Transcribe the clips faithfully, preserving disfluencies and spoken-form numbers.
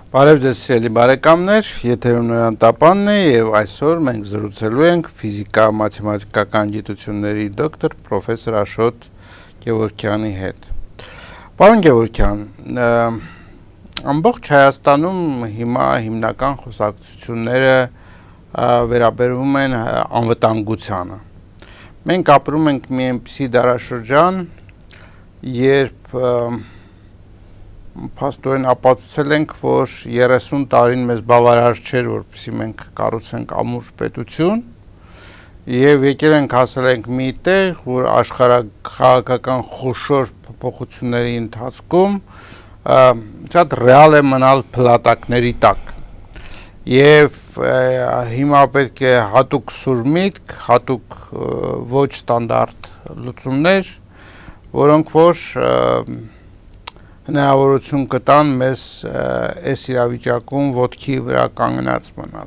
Բարև ձեզ սիրելի բարեկամներ, եթերում Նոյան Տապանն է եւ այսօր մենք զրուցելու ենք ֆիզիկա-մաթեմատիկական գիտությունների դոկտոր պրոֆեսոր Աշոտ Գևորգյանի հետ։ Պարոն Գևորգյան, ամբողջ Հայաստանում հիմա հիմնական խոսակցությունները վերաբերվում են անվտանգությանը։ Մենք ապրում ենք մի այնպիսի դարաշրջան, երբ փաստորեն ապացուցել ենք, որ երեսուն տարին մեզ բավարար չէր, որպեսզի մենք կառուցենք ամուր պետություն, եւ եկել ենք հասել ենք մի տեղ, որ աշխարհաքաղաքական խոշոր փոփոխությունների ընթացքում շատ ռեալ է մնալ փլատակների տակ։ Եվ հիմա պետք է հատուկ սուրմիտք, հատուկ ոչ ստանդարտ լուծումներ, որոնք որ հնարավորություն կտան մեզ այս իրավիճակում ոտքի վրա կանգնած մնալ։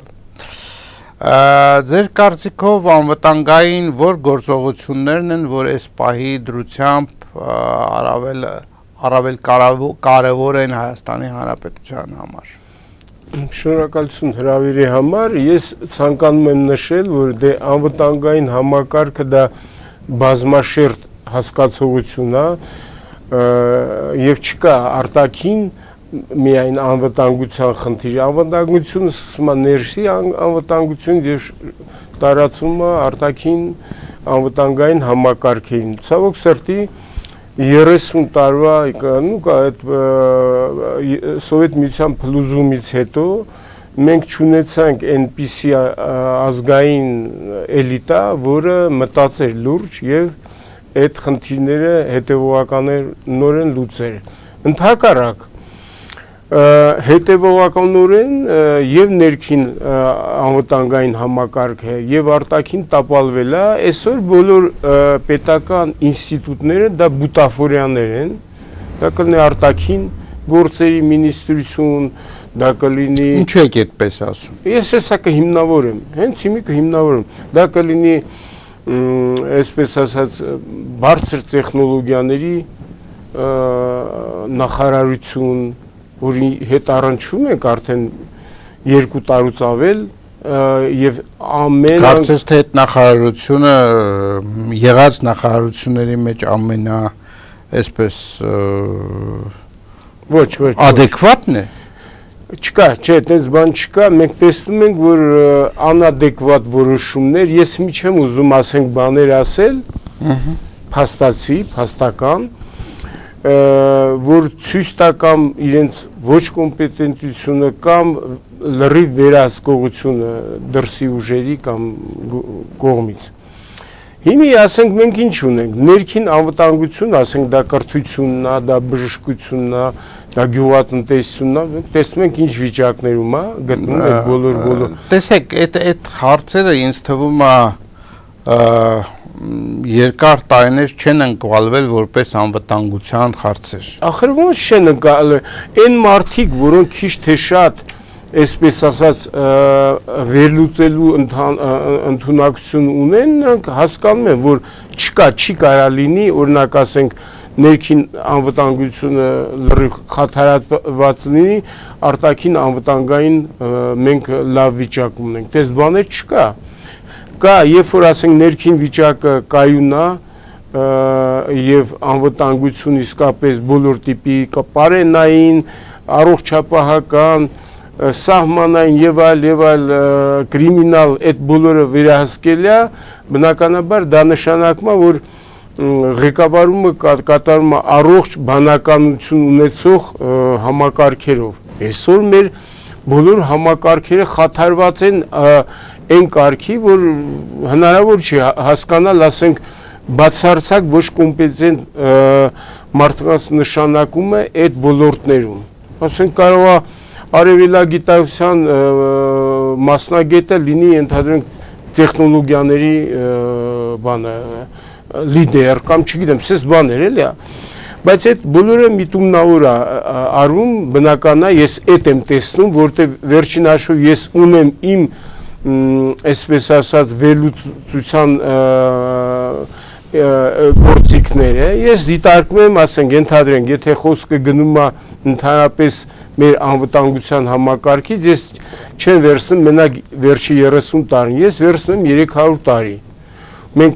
Ձեր կարծիքով անվտանգային որ գործողություններն են, որ այս պահի դրությամբ առավել առավել կարևոր են Հայաստանի Հանրապետության համար։ Շնորհակալություն հրավերի համար։ Ես ցանկանում եմ նշել, որ դե անվտանգային համակարգը դա բազմաշերտ հասկացողություն է, եւ չկա արտաքին միայն անվտանգության խնդիր, անվտանգությունը սկսում է ներսի անվտանգություն եւ տարածումը արտաքին անվտանգային համակարգին։ Ցավոք սրտի երեսուն տարվա նու կա այդ Սովետ միության փլուզումից հետո մենք չունեցանք այնպիսի ազգային էլիտա, որը մտածեր լուրջ եւ այդ խնդիրները հետևողականորեն լուծեր։ Ընդհակառակ հետևողականորեն եւ ներքին անվտանգային համակարգ է եւ արտաքին տապալվել է, այսօր բոլոր պետական ինստիտուտները դա բուտաֆորիաներ են, դա կլինի արտաքին գործերի մինիստրություն, դա կլինի։ Ինչու եք այդպես ասում։ Ես հեսա կհիմնավորեմ, հենց հիմի կհիմնավորեմ, դա կլինի այսպես ասած բարձր տեխնոլոգիաների նախարարություն, որի հետ առնչվում ենք արդեն երկու տարուց ավել եւ ամեն Կարծես թե այդ նախարարությունը եղած նախարարությունների մեջ ամենա այսպես ոչ ոչ adekvatն է։ Չկա, չէ, այդպես բան չկա, մենք տեսնում ենք, որ անադեկվատ որոշումներ, ես մի չեմ ուզում ասենք բաներ ասել, փաստացի, փաստական, որ ցույց տա կամ իրենց ոչ կոմպետենտությունը կամ լրիվ վերահսկողությունը դրսի ուժերի կամ կողմից։ Հիմի ասենք մենք ինչ ունենք, ներքին անվտանգություն, ասենք դա կրթությունն է, դա բժշկությունն է, դա գյուղատնտեսությունն է, տեսնում ենք ինչ վիճակներում է, գտնում ենք բոլոր բոլոր։ Տեսեք, այդ այդ հարցերը ինձ թվում է երկար տարիներ չեն ընկալվել որպես անվտանգության հարցեր։ Ախր ոնց չեն ընկալվել, այն մարդիկ, որոնք քիչ թե շատ այսպես ասած վերլուծելու ընդունակություն ունեն, նրանք հասկանում են, որ չկա, չի կարա լինի, օրինակ ասենք ներքին անվտանգությունը լրիվ խաթարված լինի, արտաքին անվտանգային մենք լավ վիճակում ունենք։ Դες բաներ չկա։ Կա, երբ որ ասենք ներքին վիճակը կայուն է եւ անվտանգություն իսկապես բոլոր տիպի պարենային, առողջապահական, սահմանային եւ այլ եւ այլ կրիմինալ այդ բոլորը վերահսկել է, բնականաբար դա նշանակում է, որ ղեկավարումը կատարում է առողջ բանականություն ունեցող համակարգերով։ Այսօր մեր բոլոր համակարգերը խաթարված են այն կարգի, որ հնարավոր չի հասկանալ, ասենք, բացարձակ ոչ կոմպետենտ մարդկանց նշանակումը այդ ոլորտներում։ Ասենք կարող է արևելագիտության մասնագետը լինի ընդհանրենք տեխնոլոգիաների բանը լիդեր կամ չգիտեմ, սես բաներ էլի, բայց այդ բոլորը միտումնավոր է արվում, բնական է, ես այդ եմ տեսնում, որտեղ վերջին հաշվով ես ունեմ իմ այսպես ասած վերլուծության գործիքները, ես դիտարկում եմ, ասենք, ենթադրենք, եթե խոսքը գնում է ընդհանրապես մեր անվտանգության համակարգից ես չեմ վերցնում մենակ վերջի երեսուն տարին, ես վերցնում եմ երեք հարյուր տարի։ Մենք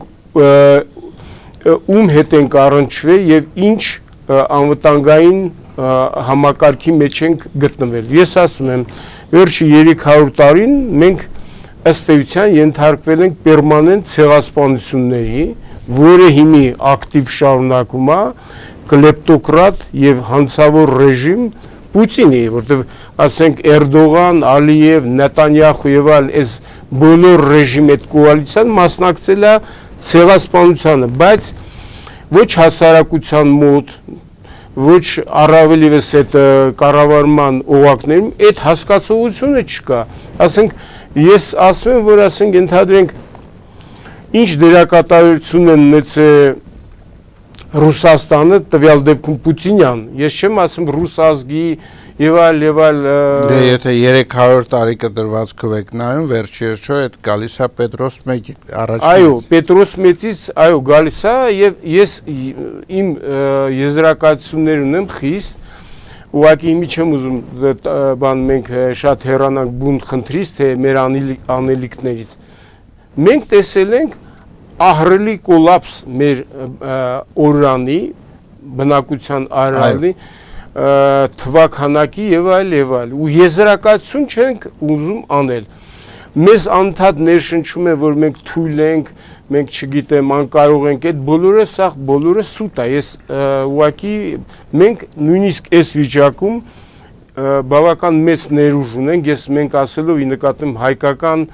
ում հետ ենք առնչվել եւ ինչ անվտանգային համակարգի մեջ ենք գտնվել։ Ես ասում եմ, վերջի երեք հարյուր տարին մենք ըստ էության ենթարկվել ենք պերմանենտ ցեղասպանությունների, որը հիմի ակտիվ շարունակում է կլեպտոկրատ եւ հանցավոր ռեժիմ Պուտինի, որտեղ ասենք Էրդողան, Ալիև, Նետանյախու եւ այլ այս բոլոր ռեժիմի այդ կոալիցիան մասնակցել է ցեղասպանությանը, բայց ոչ հասարակության մոտ, ոչ առավելիվս այդ կառավարման օղակներում այդ հասկացողությունը չկա։ Ասենք ես ասում եմ, որ ասենք ենթադրենք ինչ դերակատարություն են ունեցել Ռուսաստանը տվյալ դեպքում Պուտինյան, ես չեմ ասում ռուս ազգի եւ այլ եւ այլ Դե եթե երեք հարյուր տարի կտրվածքով եք նայում, վերջերս չէ, այդ գալիս է Պետրոս մեծից առաջինից։ Այո, Պետրոս մեծից, այո, գալիս է եւ ես իմ եզրակացություններ ունեմ խիստ, ուղղակի իմի չեմ ուզում բան մենք շատ հեռանանք բուն խնդրից, թե մեր անելիքներից։ Մենք տեսել ենք ահռելի կոլապս մեր օրրանի, բնակության արարանի, թվականակի եւ այլ եւ այլ, ու եզրակացություն չենք ուզում անել։ Մեզ անդադ ներշնչում է, որ մենք թույլ ենք, մենք չգիտեմ, անկարող ենք, այդ բոլորը սա բոլորը սուտ է։ Ես ուղղակի մենք նույնիսկ այս վիճակում բավական մեծ ներուժ ունենք, ես մենք ասելով ի նկատում հայկական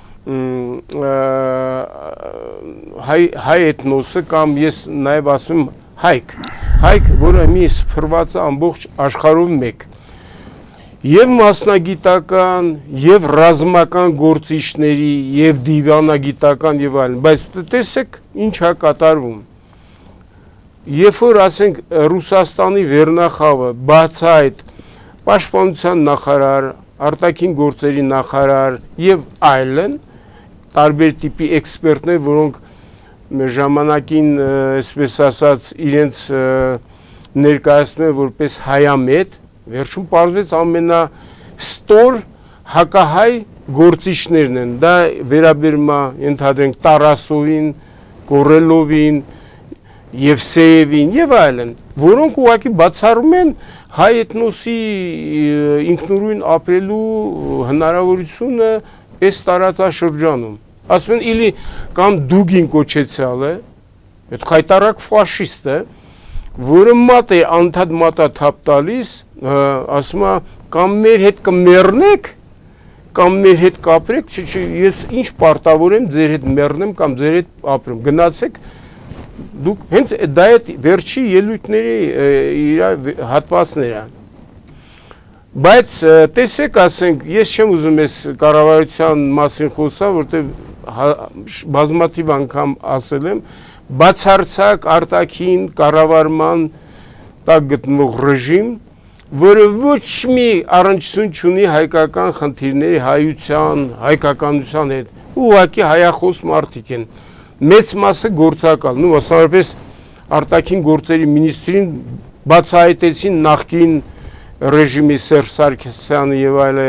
հայ հայ էթնոսը կամ ես նաև ասում հայք, հայք, որը մի սփռված է ամբողջ աշխարհում մեկ, եւ մասնագիտական, եւ ռազմական գործիչների, եւ դիվանագիտական եւ այլն, բայց տեսեք ինչ է կատարվում։ Երբ որ ասենք Ռուսաստանի վերնախավը բացայտ պաշտպանության նախարար, արտաքին գործերի նախարար եւ այլն տարբեր տիպի էքսպերտներ, որոնք ժամանակին, այսպես ասած, իրենց ներկայացնում են որպես հայամետ, վերջում պարզվեց ամենաստոր հակահայ գործիչներն են, դա վերաբերում է ենթադրենք Տարասովին, Կորելովին, Եվսեևին եւ այլն, որոնք ուղղակի բացառում են հայ էթնոսի ինքնուրույն ապրելու հնարավորությունը այս տարածաշրջանում։ Ասում են իլի կամ դուգին կոչեցյալ է, այդ խայտարակ ֆաշիստ է, որը մատ է անդադ մատա թափ տալիս, ասում է կամ մեր հետ կմեռնեք, կամ մեր հետ կապրեք, ես ինչ պարտավոր եմ ձեր հետ մեռնեմ կամ ձեր հետ ապրեմ, գնացեք, դուք հենց դա է վերջի ելույթների իր հատվածները։ Բայց տեսեք, ասենք, ես չեմ ուզում ես կառավարության մասին խոսալ, որտեղ բազմաթիվ անգամ ասել եմ, բացարձակ արտաքին կառավարման տակ գտնվող ռեժիմ, որը ոչ մի առնչություն չունի հայկական խնդիրների հայության, հայկականության հետ, ուղղակի հայախոս մարդիկ են, մեծ մասը գործակալ, նու մասնավորապես արտաքին գործերի մինիստրին բացահայտեցին նախկին ռեժիմի Սերժ Սարգսյանը եւ այլ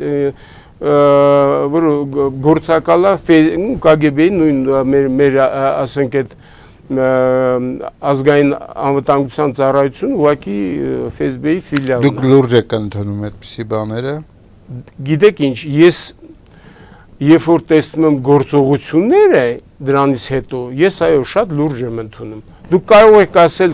որ գործակալա Կ Գ Բ-ի նույն մեր մեր ասենք այդ ազգային անվտանգության ծառայություն ուղղակի Ֆ S B-ի ֆիլիալն է։ Դուք լուրջ եք ընդունում այդպիսի բաները։ Գիտեք ինչ, ես երբ որ տեսնում եմ գործողությունները դրանից հետո, ես այո շատ լուրջ եմ ընդունում։ Դուք կարող եք ասել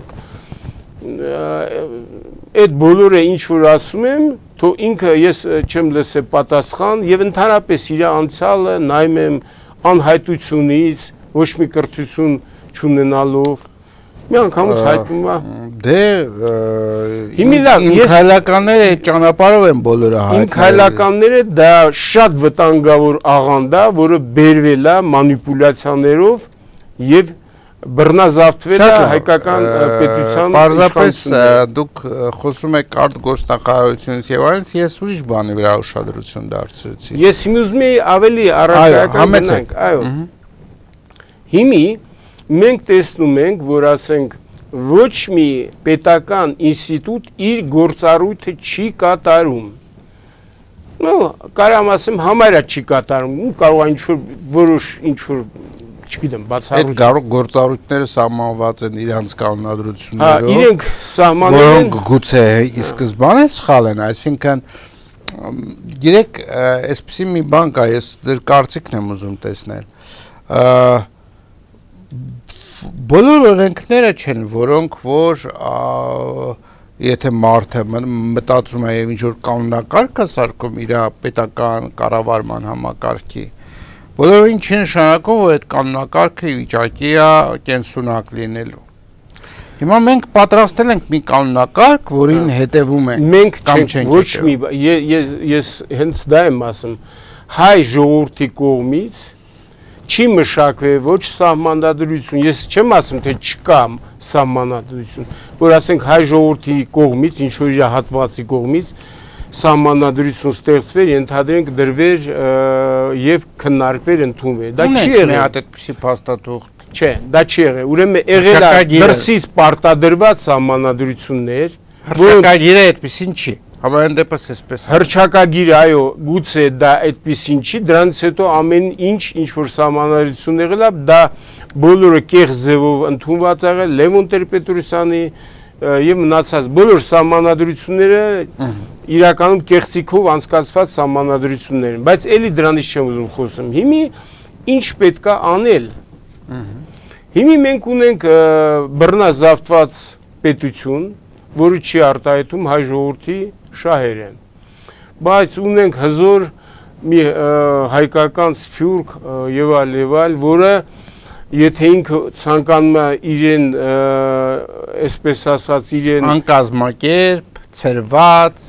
այդ բոլորը ինչ որ ասում եմ, թո ինքը ես չեմ լսել պատասխան եւ ընդհանրապես իր անցյալը նայում եմ անհայտությունից, ոչ մի կրթություն չունենալով, մի անգամից հայտնում է։ Դե հիմի լավ, ես հայլականները այդ ճանապարհով են բոլորը հայտնել։ Ինք հայլականները դա շատ վտանգավոր աղանդ է, որը բերվել է մանիպուլյացիաներով եւ բռնազավթվել է հայկական պետության։ Պարզապես դուք խոսում եք արտ գործնախարարությունից եւ այլն, ես ուրիշ բանի վրա ուշադրություն դարձրեցի։ Ես հիմի ուզում եի ավելի առարկայական գնանք, այո։ Հիմի մենք տեսնում ենք, որ ասենք ոչ մի պետական ինստիտուտ իր գործառույթը չի կատարում։ Ну, կարամ ասեմ, համարյա չի կատարում, ու կարող է ինչ-որ որոշ ինչ-որ, չգիտեմ, բացառություն։ Այդ կարող գործառույթները սահմանված են իրանց կանոնադրություններով։ Հա, իրենք սահմանել են, որոնք գուցե ի սկզբանե սխալ են, այսինքն գիտեք, այսպեսի մի բան կա, ես ձեր կարծիքն եմ ուզում տեսնել։ Բոլոր օրենքները չեն, որոնք որ եթե մարդը մտածում է եւ ինչ որ կանոնակարգ է սարքում իր պետական կառավարման համակարգի, բոլորին չի նշանակում, որ այդ կանոնակարգը վիճակի է կենսունակ լինելու։ Հիմա մենք պատրաստել ենք մի կանոնակարգ, որին հետևում ենք։ Մենք չենք ոչ մի, ես հենց դա եմ ասում, հայ ժողովրդի կողմից չի մշակվել ոչ սահմանադրություն, ես չեմ ասում, թե չկա սահմանադրություն, որ ասենք հայ ժողովրդի կողմից, ինչ որ իր հատվածի կողմից սահմանադրություն ստեղծվեր, ենթադրենք դրվեր եւ քննարկվեր, ընդունվեր։ Դա չի եղել։ Հատ այդպեսի փաստաթուղթ Չէ, դա չի եղել։ Ուրեմն եղել է դրսից պարտադրված սահմանադրություններ, հռչակագիրը այդպեսին չի։ Համենայն դեպս էսպես։ Հռչակագիրը, այո, գուցե դա այդպեսին չի, դրանից հետո ամեն ինչ ինչ որ սահմանադրություն եղել է, դա բոլորը կեղծ ձևով ընդունված եղել Լևոն Տեր-Պետրոսյանի եւ մնացած բոլոր սահմանադրությունները իրականում կեղծիքով անցկացված սահմանադրություններ են, բայց էլի դրանից չեմ ուզում խոսեմ։ Հիմի ինչ պետք է անել։ Հիմի մենք ունենք բռնազավթված պետություն, որը չի արտահայտում հայ ժողովրդի շահերը, բայց ունենք հզոր մի հայկական սփյուռք եւ այլ եւ այլ, որը եթե ինքը ցանկանում է իրեն այսպես ասած իրեն անկազմակերպ, ցրված,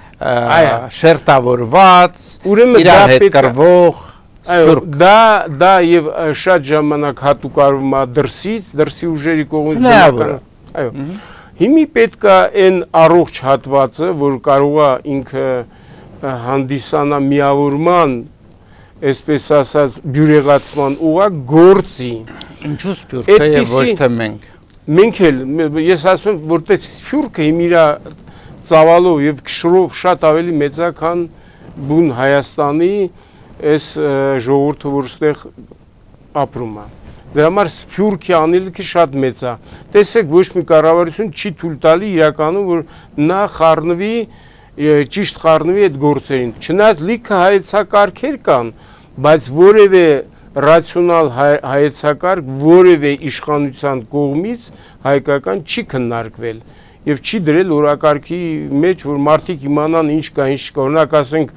շերտավորված, իրար հետ կռվող Դա դա եւ շատ ժամանակ հատուկ արվում է դրսից, դրսի ուժերի կողմից բնական։ Այո։ Հիմի պետք է այն առողջ հատվածը, որ կարող է ինքը հանդիսանա միավորման, այսպես ասած, բյուրեղացման ուղղակ գործի։ Ինչու սփյուռքը եւ ոչ թե մենք։ Մենք էլ ես ասում եմ, որտեղ սփյուռքը հիմա իր ծավալով եւ քշրով շատ ավելի մեծ է, քան բուն Հայաստանի այս ժողովուրդը, որ ստեղ ապրում է։ Դրա համար սփյուռքի անելիքը շատ մեծ է։ Տեսեք, ոչ մի կառավարություն չի թույլ տալի իրականում, որ նա խառնվի, ճիշտ խառնվի այդ գործերին։ Չնայած լիքը հայեցակարգեր կան, բայց որևէ ռացիոնալ հայեցակարգ որևէ իշխանության կողմից հայկական չի քննարկվել եւ չի դրել օրակարգի մեջ, որ մարդիկ իմանան ինչ կա, ինչ չկա։ Օրինակ ասենք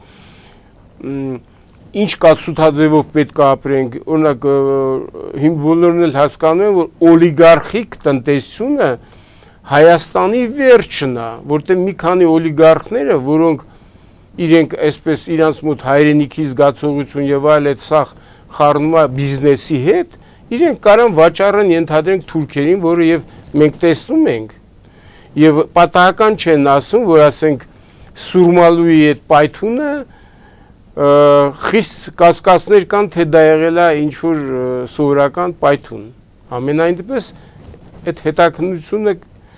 ինչ կացութաձևով պետք է ապրենք, օրինակ հիմ բոլորն էլ հասկանում են, որ օլիգարխիկ տնտեսությունը Հայաստանի վերջն է, որտեղ մի քանի օլիգարխները, որոնք իրենք այսպես իրանց մոտ հայրենիքի զգացողություն եւ այլ այդ սախ խառնումա բիզնեսի հետ, իրենք կարան վաճառեն ենթադրենք թուրքերին, որը եւ մենք տեսնում ենք։ Եվ պատահական չեն ասում, որ ասենք Սուրմալուի այդ պայթունը խիստ կասկածներ կան, թե դա եղել է ինչ-որ սովորական պայթուն։ Ամենայն դեպս այդ հետաքննությունը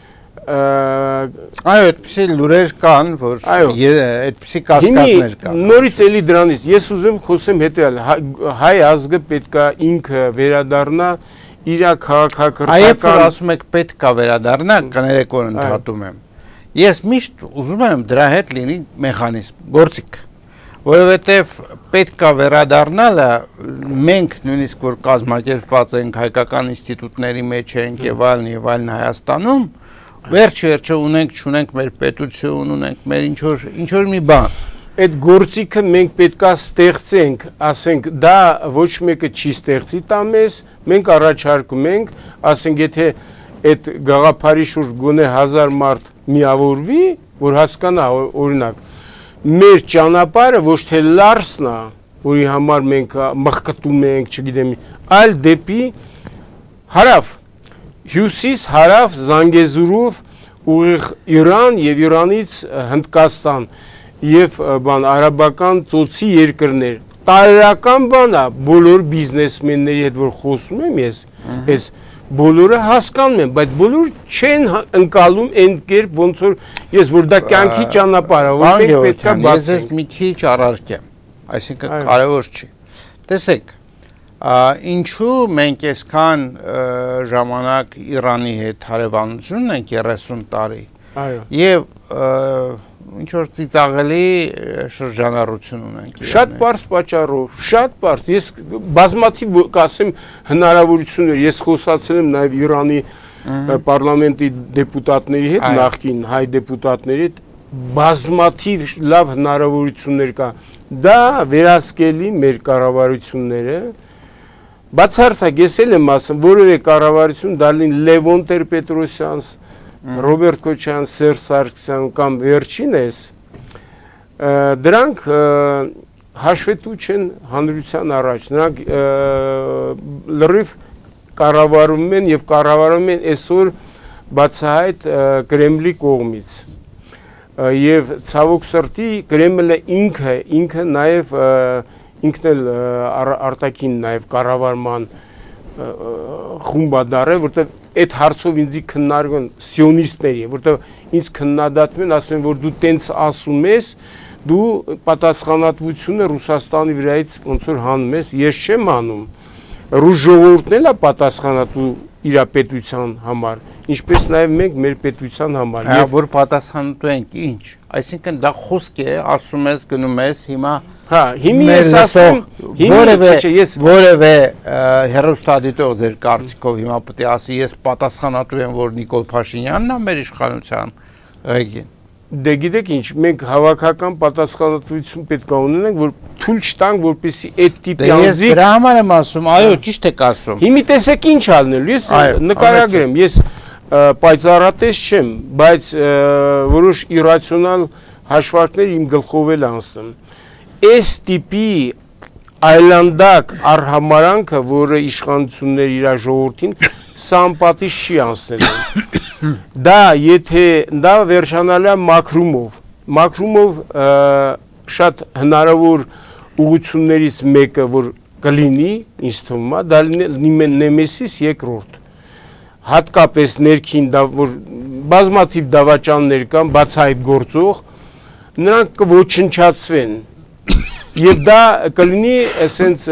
այո, այդպիսի լուրեր կան, որ այդպիսի կասկածներ կան։ Նորից էլի դրանից ես ուզում խոսեմ հետեւյալ, հայ ազգը պետք է ինքը վերադառնա իր քաղաքակրթական։ Այո, որ ասում եք պետք է վերադառնա, կներեք որ ընդհատում եմ։ Ես միշտ ուզում եմ դրա հետ լինի մեխանիզմ, գործիք։ Որովհետև պետք է վերադառնալը մենք նույնիսկ որ կազմակերպված ենք հայկական ինստիտուտների մեջ ենք եւ այլն եւ այլն Հայաստանում, վերջ-վերջը ունենք, չունենք մեր պետություն, ունենք մեր ինչ-որ ինչ-որ մի բան։ Այդ գործիքը մենք պետք է ստեղծենք, ասենք դա ոչ մեկը չի ստեղծի տա մեզ, մենք առաջարկում ենք, ասենք եթե այդ գաղափարի շուրջ գոնե հազար մարդ միավորվի, որ հասկանա օրինակ մեր ճանապարհը ոչ թե Լարսն է, որի համար մենք մղկտում ենք, չգիտեմ, այլ դեպի հարավ, հյուսիս, հարավ, Զանգեզուրով ուղիղ Իրան եւ Իրանից Հնդկաստան եւ բան արաբական ծոցի երկրներ։ Տարերական բան է բոլոր բիզնեսմենների հետ որ խոսում եմ ես, այս բոլորը հասկանում են, բայց բոլորը չեն ընկալում այն կերպ, ոնց որ ես որ դա կյանքի ճանապարհ է, որ մենք պետք է բացենք։ Ես ես մի քիչ առարկեմ, այսինքն կարևոր չի։ Տեսեք, ինչու մենք այսքան ժամանակ Իրանի հետ հարևանություն ունենք երեսուն տարի։ Այո։ Եվ ինչ որ ծիծաղելի շրջանառություն ունենք։ Շատ բարձ պատճառով, շատ բարձ։ Ես բազմաթիվ կասեմ հնարավորություններ, ես խոսացել եմ նաև Իրանի պարլամենտի դեպուտատների հետ, նախկին հայ դեպուտատների հետ, բազմաթիվ լավ հնարավորություններ կա։ Դա վերահսկելի մեր կառավարությունները, բացարձակ ես էլ եմ ասում, որևէ կառավարություն դա լինի Լևոն Տեր-Պետրոսյան, Ռոբերտ Քոչարյան, Սերժ Սարգսյան կամ վերջինս, դրանք հաշվետու չեն հանրության առաջ, նրանք լրիվ կառավարում են եւ կառավարում են այսօր բացահայտ Կրեմլի կողմից։ Եվ ցավոք սրտի Կրեմլը ինքը, ինքը նաեւ ինքն էլ արտաքին նաեւ կառավարման խումբադար է, որտեղ այդ հարցով ինձ քննարկում սիոնիստների, որտեղ ինձ քննադատում են, ասում են, որ դու տենց ասում ես, դու պատասխանատվությունը Ռուսաստանի վրայից ոնց որ հանում ես, ես չեմ անում։ Ռուս ժողովուրդն էլ է պատասխանատու իր պետության համար, ինչպես նաև մենք մեր պետության համար։ Եվ որ պատասխանատու ենք ինչ, այսինքն դա խոսք է, ասում ես, գնում ես, հիմա հա, հիմի ես ասում, որևէ որևէ հեռուստադիտող ձեր կարծիքով հիմա պետք է ասի, ես պատասխանատու եմ, որ Նիկոլ Փաշինյանն է մեր իշխանության ղեկին։ Դե գիտեք ինչ, մենք հավաքական պատասխանատվություն պետք է ունենանք, որ թույլ չտանք, որպեսզի այդ տիպի անձիկ։ Ես դրա համար եմ ասում, այո, ճիշտ եք ասում։ Հիմի տեսեք ինչ ալնելու, ես նկարագրեմ, ես պայծառատես չեմ, բայց որոշ իրացիոնալ հաշվարկներ իմ գլխով էլ անցնում։ Այս տիպի այլանդակ արհամարանքը, որը իշխանություններ իր ժողովրդին սա անպատիժ չի անցնել։ Դա եթե դա վերջանալու է մաքրումով, մաքրումով շատ հնարավոր ուղղություններից մեկը, որ կլինի, ինձ թվում է, դա լինի Նեմեսիս երկրորդ։ Հատկապես ներքին, որ բազմաթիվ դավաճաններ կան, բացահայտ գործող, նրանք կոչնչացվեն։ Եվ դա կլինի, ասենց,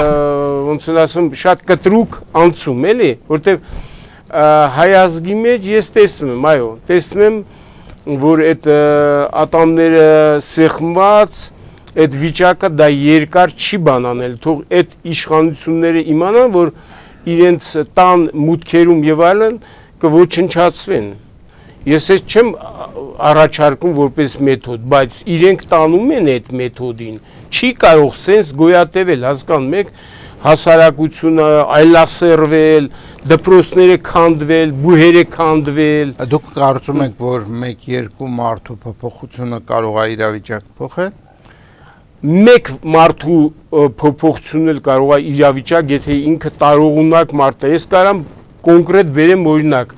ոնց են ասում, շատ կտրուկ անցում, էլի, որտեղ հայ ազգի մեջ ես տեսնում եմ, այո, տեսնում եմ, որ այդ ատամները սեղմված, այդ վիճակը դա երկար չի բանանել, թող այդ իշխանությունները իմանան, որ իրենց տան մուտքերում եւ այլն կոչնչացվեն։ Ես ես չեմ առաջարկում որպես մեթոդ, բայց իրենք տանում են այդ մեթոդին, չի կարող սենց գոյատևել, հասկանում եք, հասարակությունը այլասերվել, դպրոցները քանդվել, բուհերը քանդվել։ Դուք կարծում եք, որ մեկ-երկու մարդու փոփոխությունը կարող է իրավիճակը փոխել։ Մեկ մարդու փոփոխությունն էլ կարող է իրավիճակ, եթե ինքը տարողունակ մարդ է։ Ես կարամ կոնկրետ բերեմ օրինակ,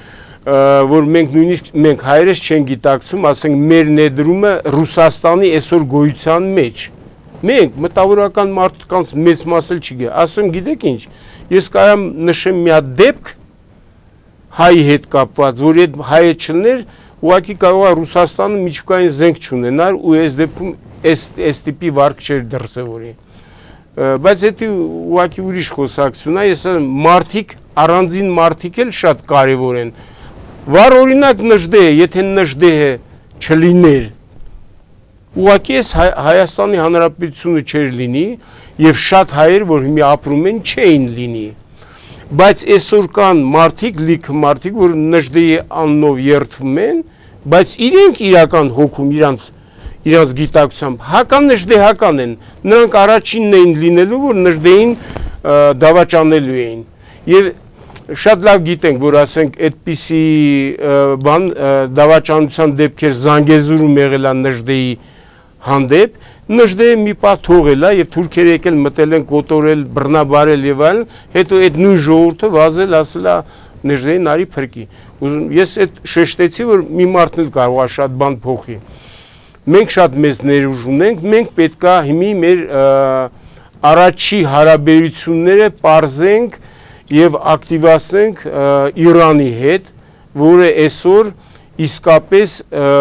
որ մենք նույնիսկ մենք հայերս չեն գիտակցում, ասենք մեր ներդրումը Ռուսաստանի այսօր գոյության մեջ։ Մենք մտավորական մարդկանց մեծ մասը չգիտի, ասեմ գիտեք ինչ, ես կարամ նշեմ մի հատ դեպք հայ հետ կապված, որ այդ հայը չներ, ուղղակի կարող է Ռուսաստանը միջուկային զենք չունենար ու այս դեպքում այս տիպի վարկ չէր դրսևորի։ Բայց դա ուղղակի ուրիշ խոսակցություն է, ես ասեմ մարդիկ, առանձին մարդիկ էլ շատ կարևոր են։ Վառ օրինակ Նժդեհը, եթե Նժդեհը չլիներ, ուղղակի ես Հայաստանի Հանրապետությունը չէր լինի եւ շատ հայեր, որ հիմա ապրում են, չէին լինի։ Բայց այսօր կան մարդիկ, լիքը մարդիկ, որ Նժդեհի անունով երդվում են, բայց իրենք իրական հոգում, իրանց իրանց գիտակցությամբ հական Նժդեհական են։ Նրանք առաջինն էին լինելու, որ Նժդեհին դավաճանելու էին։ Եվ շատ լավ գիտենք, որ ասենք այդպիսի բան դավաճանության դեպքեր Զանգեզուրում եղել է Նժդեհի հանդեպ, Նժդեհը մի պահ թողել է եւ թուրքերը եկել մտել են կոտորել, բռնաբարել եւ այլն, հետո այդ նույն ժողովուրդը վազել ասել է Նժդեհին արի փրկի։ Ես այդ շեշտեցի, որ մի մարդն էլ կարող է շատ բան փոխի։ Մենք շատ մեծ ներուժ ունենք, մենք պետք է հիմի մեր առաջի հարաբերությունները պարզենք եւ ակտիվացնենք Իրանի հետ, որը այսօր իսկապես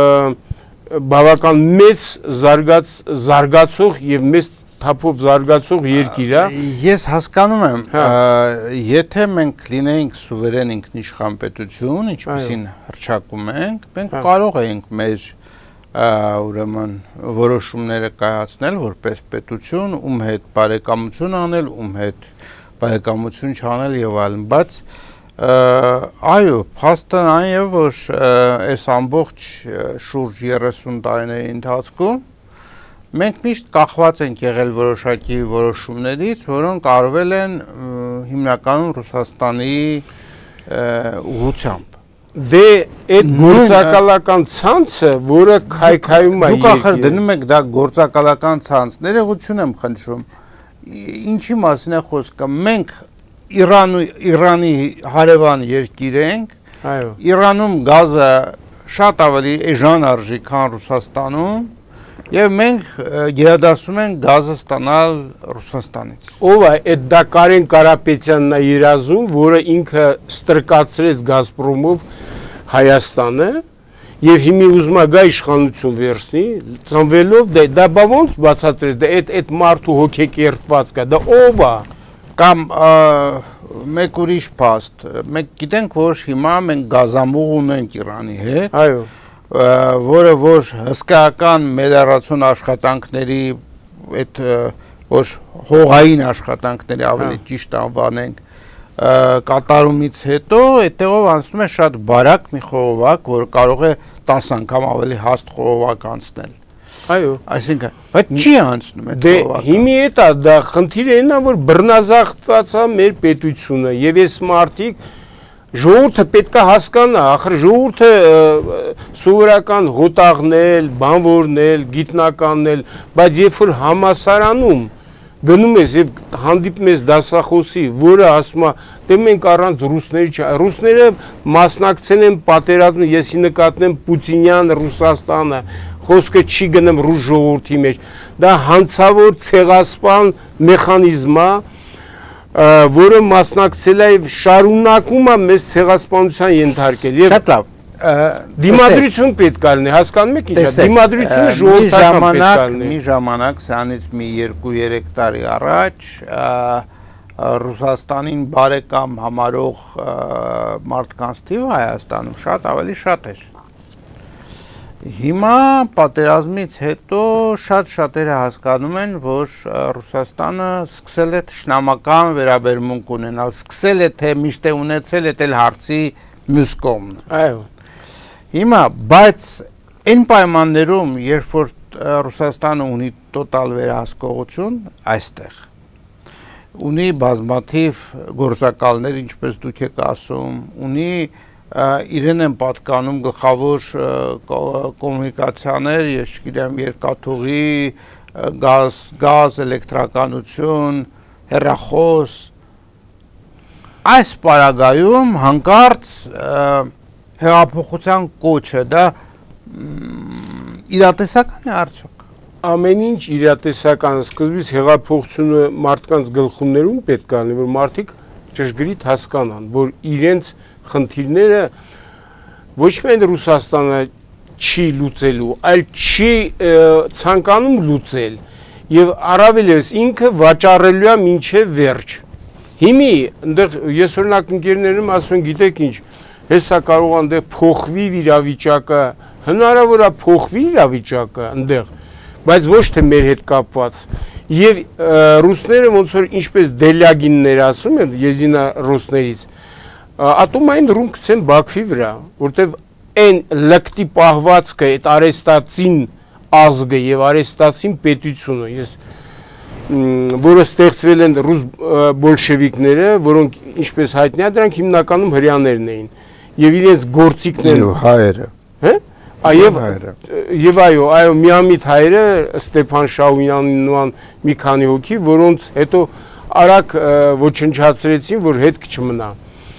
բավական մեծ զարգաց զարգացող եւ մեծ թափով զարգացող երկիր է։ Ես հասկանում եմ, եթե մենք լինեինք սուվերեն ինքնիշխան պետություն, ինչպեսին հռչակում ենք, մենք կարող էինք մեր ուրեմն որոշումները կայացնել որպես պետություն, ում հետ բարեկամություն անել, ում հետ բարեկամություն չանել եւ այլն, բայց այո, փաստն այն է, որ այս ամբողջ շուրջ երեսուն տարիների ընթացքում մենք միշտ կախված ենք եղել որոշակի որոշումներից, որոնք արվել են հիմնականում Ռուսաստանի ուղղությամբ։ Դե այդ գործակալական ցանցը, որը քայքայում է Դուք ախր դնում եք դա գործակալական ցանց, ներողություն եմ խնդրում, ինչի մասին է խոսքը, մենք Իրանի հարևան երկիր ենք, Իրանում գազը շատ ավելի էժան արժի, քան Ռուսաստանում, եւ մենք գերադասում ենք գազը ստանալ Ռուսաստանից։ Ով է այդ դա Կարեն Կարապետյանն է երազում, որը ինքը ստրկացրեց Գազպրոմով Հայաստանը եւ հիմի ուզում է գա իշխանություն վերցնի, ծնվելով դա բա ոնց բացատրեց, դա այդ այդ մարդու հոգեկերտվածքա, դա ով է։ Կամ մեկ ուրիշ փաստ, մենք գիտենք, որ հիմա մենք գազամուղ ունենք Իրանի հետ, այո, որը որ հսկայական մելիարացիոն աշխատանքների, այդ որ հողային աշխատանքների ավելի ճիշտ անվանենք, կատարումից հետո այդտեղով անցնում է շատ բարակ մի խողովակ, որ կարող է տասը անգամ ավելի հաստ խողովակ անցնել։ Այո, այսինքն, բայց չի անցնում այդ խողովակը։ Դե հիմի էտա դա խնդիրը այն է, որ բռնազավթված է մեր պետությունը եւ այս մարդիկ ժողովուրդը պետք է հասկանա, ախր ժողովուրդը սովորական հոտաղնել, բանվորնել, գիտնականնել, բայց երբ որ համասարանում գնում ես եւ հանդիպում ես դասախոսի, որը ասում է, դե մենք առանց ռուսների չէ, ռուսները մասնակցել են պատերազմը, եսի նկատնեմ Պուտինյան Ռուսաստանը, խոսքը չի գնում ռուս ժողովրդի մեջ, դա հանցավոր ցեղասպան մեխանիզմ է, որը մասնակցել է շարունակում է մեզ ցեղասպանության ենթարկել եւ շատ լավ դիմադրություն պետք է լինի, հասկանում եք ինչ է, դիմադրությունը ժողովրդական պետք է լինի։ Մի ժամանակ սրանից մի երկու երեք տարի առաջ Ռուսաստանին բարեկամ համարող մարդկանց թիվը Հայաստանում շատ ավելի շատ էր։ Հիմա պատերազմից հետո շատ շատերը հասկանում են, որ Ռուսաստանը սկսել է թշնամական վերաբերմունք ունենալ, սկսել է թե միշտ է ունեցել, դա էլ հարցի մյուս կողմն է։ Այո։ Հիմա, բայց այն պայմաններում, երբ որ Ռուսաստանը ունի տոտալ վերահսկողություն, այստեղ ունի բազմաթիվ գործակալներ, ինչպես դուք եք ասում, ունի իրեն են պատկանում գլխավոր կոմունիկացիաներ, ես չգիտեմ, երկաթուղի, գազ, գազ, էլեկտրականություն, հեռախոս, այս պարագայում հանկարծ հեղափոխության կոչը դա իրատեսական է արդյոք։ Ամեն ինչ իրատեսական, սկզբից հեղափոխությունը մարդկանց գլխումներում պետք է լինի, որ մարդիկ ճշգրիտ հասկանան, որ իրենց խնդիրները ոչ միայն Ռուսաստանը չի լուծելու, այլ չի ցանկանում լուծել եւ առավել եւս ինքը վաճառելու է մինչեւ վերջ։ Հիմի այնտեղ ես օրինակ ընկերներում ասում եմ, գիտեք ինչ, հեսա կարող է այնտեղ փոխվի իրավիճակը, հնարավոր է փոխվի իրավիճակը այնտեղ, բայց ոչ թե մեր հետ կապված։ Եվ ռուսները ոնց որ ինչպես Դելյագիններ ասում են, Եզինա ռուսներից, ատոմային ռում գցեն Բաքվի վրա, որտեվ այն լկտի պահվածքը, այդ արեստացին ազգը եւ արեստացին պետությունը, ես որը ստեղծվել են ռուս բոլշևիկները, որոնք ինչպես հայտնի է, դրանք հիմնականում հрьяաներն էին եւ իրենց գործիքներն եւ հայերը, հա? Այո, եւ այո, այո, միամիտ հայերը Ստեփան Շաույանին նման մի քանի հոգի, որոնց հետո արագ ոչնչացրեցին, որ հետք չմնա։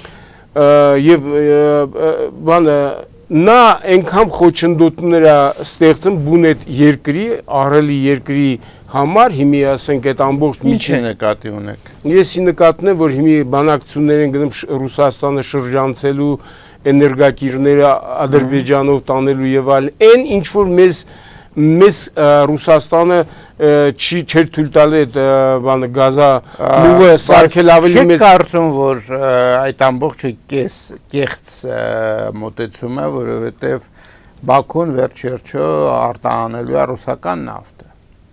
Եվ բանը նա այնքան խոչընդոտներ է ստեղծում բուն այդ երկրի, ահռելի երկրի համար հիմի ասենք այդ ամբողջ Ինչ է նկատի ունեք։ Ես նկատում եմ, որ հիմի բանակցություններ են գնում Ռուսաստանը շրջանցելու, էներգակիրները Ադրբեջանով տանելու եւ այլ, այն ինչ որ մեզ մեզ Ռուսաստանը չի չէր թույլ տալի այդ բանը գազա լուղը սարքել ավելի մեծ։ Չեք կարծում, որ այդ ամբողջը կես կեղծ մոտեցում է, որովհետեւ Բաքուն վերջերչո արտահանելու է ռուսական նավթը։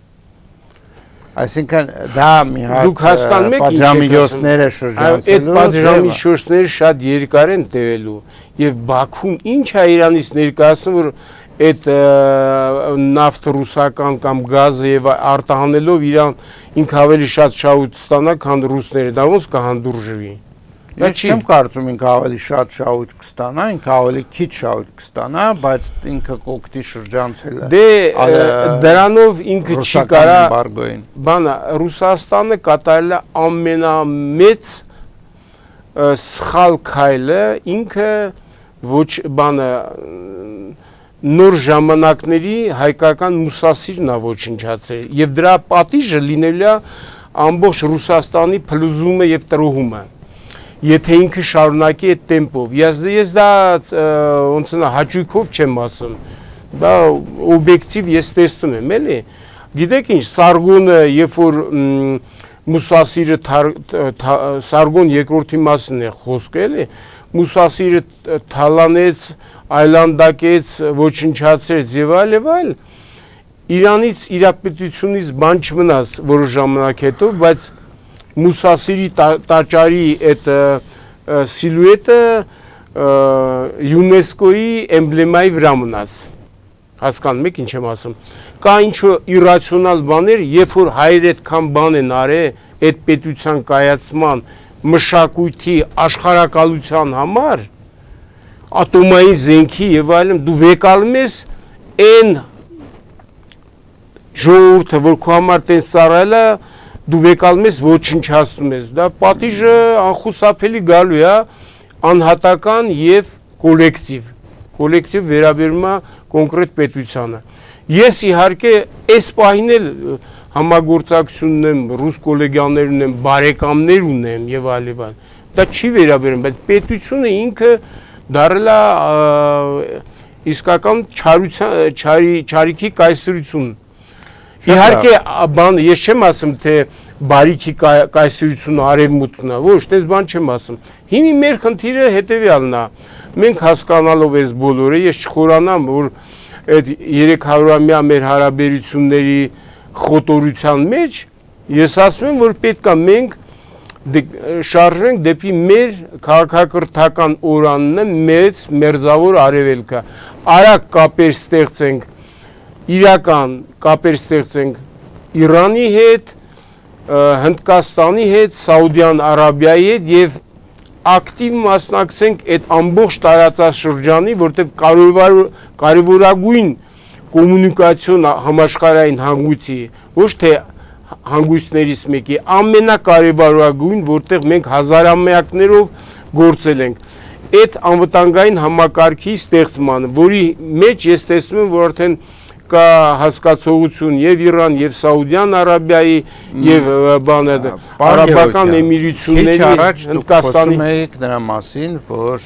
Այսինքն դա մի հատ պատժամիջոցները շրջանցելու, այդ պատժամիջոցները շատ երկար են տևելու եւ Բաքուն ինչ է Իրանից ներկայացնում, որ այդ նավթ ռուսական կամ գազը եւ արտահանելով Իրան ինքը ավելի շատ շահույթ ստանա, քան ռուսները, դա ոնց կհանդուրժվի։ Ես չեմ կարծում ինքը ավելի շատ շահույթ կստանա, ինքը ավելի քիչ շահույթ կստանա, բայց ինքը կօգտի շրջանցել է։ Դե դրանով ինքը չի կարա բանը Ռուսաստանը կատարել է ամենամեծ սխալ քայլը, ինքը ոչ բանը նոր ժամանակների հայկական մուսասիրն է ոչնչացրել եւ դրա պատիժը լինելու է ամբողջ Ռուսաստանի փլուզումը եւ տրոհումը։ Եթե ինքը շարունակի այդ տեմպով, ես ես դա ոնց նա հաճույքով չեմ ասում, դա օբյեկտիվ ես տեսնում եմ, էլի։ Գիտեք ինչ, Սարգոնը, երբ որ Մուսասիրը Սարգոն երկրորդի մասն է խոսքը, էլի, Մուսասիրը թալանեց, այլանդակեց, ոչնչացրեց եւ այլ եւ այլ, Իրանից իրապետությունից բան չմնաց որոշ ժամանակ հետո, բայց Մուսասիրի տաճարի այդ սիլուետը ՅՈՒՆԵՍԿՕ-ի էմբլեմայի վրա մնաց։ Հասկանում եք ինչ եմ ասում։ Կա ինչ-որ իրացիոնալ բաներ, երբ որ հայր այդքան բան են արել այդ պետության կայացման, մշակույթի, աշխարհակալության համար, ատոմային զենքի եւ այլն, դու վեկալում ես այն ժողովուրդը, որ քո համար տենց ծառայել է, դու վեկալում ես ոչնչացնում ես, դա պատիժը անխուսափելի գալու է անհատական եւ կոլեկտիվ, կոլեկտիվ վերաբերում է կոնկրետ պետությանը։ Ես իհարկե այս պահին էլ համագործակցություն ունեմ, ռուս գոլեգյաններ ունեմ, բարեկամներ ունեմ եւ այլ եւ այլ։ Դա չի վերաբերում, բայց պետությունը ինքը դարել է իսկական չարության չարիքի կայսրություն։ Իհարկե բան ես չեմ ասում թե բարիքի կայսրությունը արևմուտքն է, ոչ, դες բան չեմ ասում։ Հիմի մեր խնդիրը հետեւյալն է։ Մենք հասկանալով այս բոլորը, ես չխորանամ, որ այդ երեք հարյուրամյա մեր հարաբերությունների խոտորության մեջ ես ասում եմ, որ պետք է մենք շարժվենք դեպի մեր քաղաքակրթական օրանն է մեծ մերձավոր արևելքը։ Արագ կապեր ստեղծենք, իրական կապեր ստեղծենք Իրանի հետ, Հնդկաստանի հետ, Սաուդյան Արաբիայի հետ եւ ակտիվ մասնակցենք այդ ամբողջ տարածաշրջանի, որտեղ կարևորագույն կոմունիկացիոն համաշխարհային հանգույցի, ոչ թե հանգույցներից մեկի, ամենակարևորագույն, որտեղ մենք հազարամյակներով գործել ենք, այդ անվտանգային համակարգի ստեղծմանը, որի մեջ ես տեսնում եմ, որ արդեն կա հասկացողություն եւ Իրան եւ Սաուդյան Արաբիայի եւ բանը Արաբական Էմիրությունների Հնդկաստանի մեկ նրա մասին, որ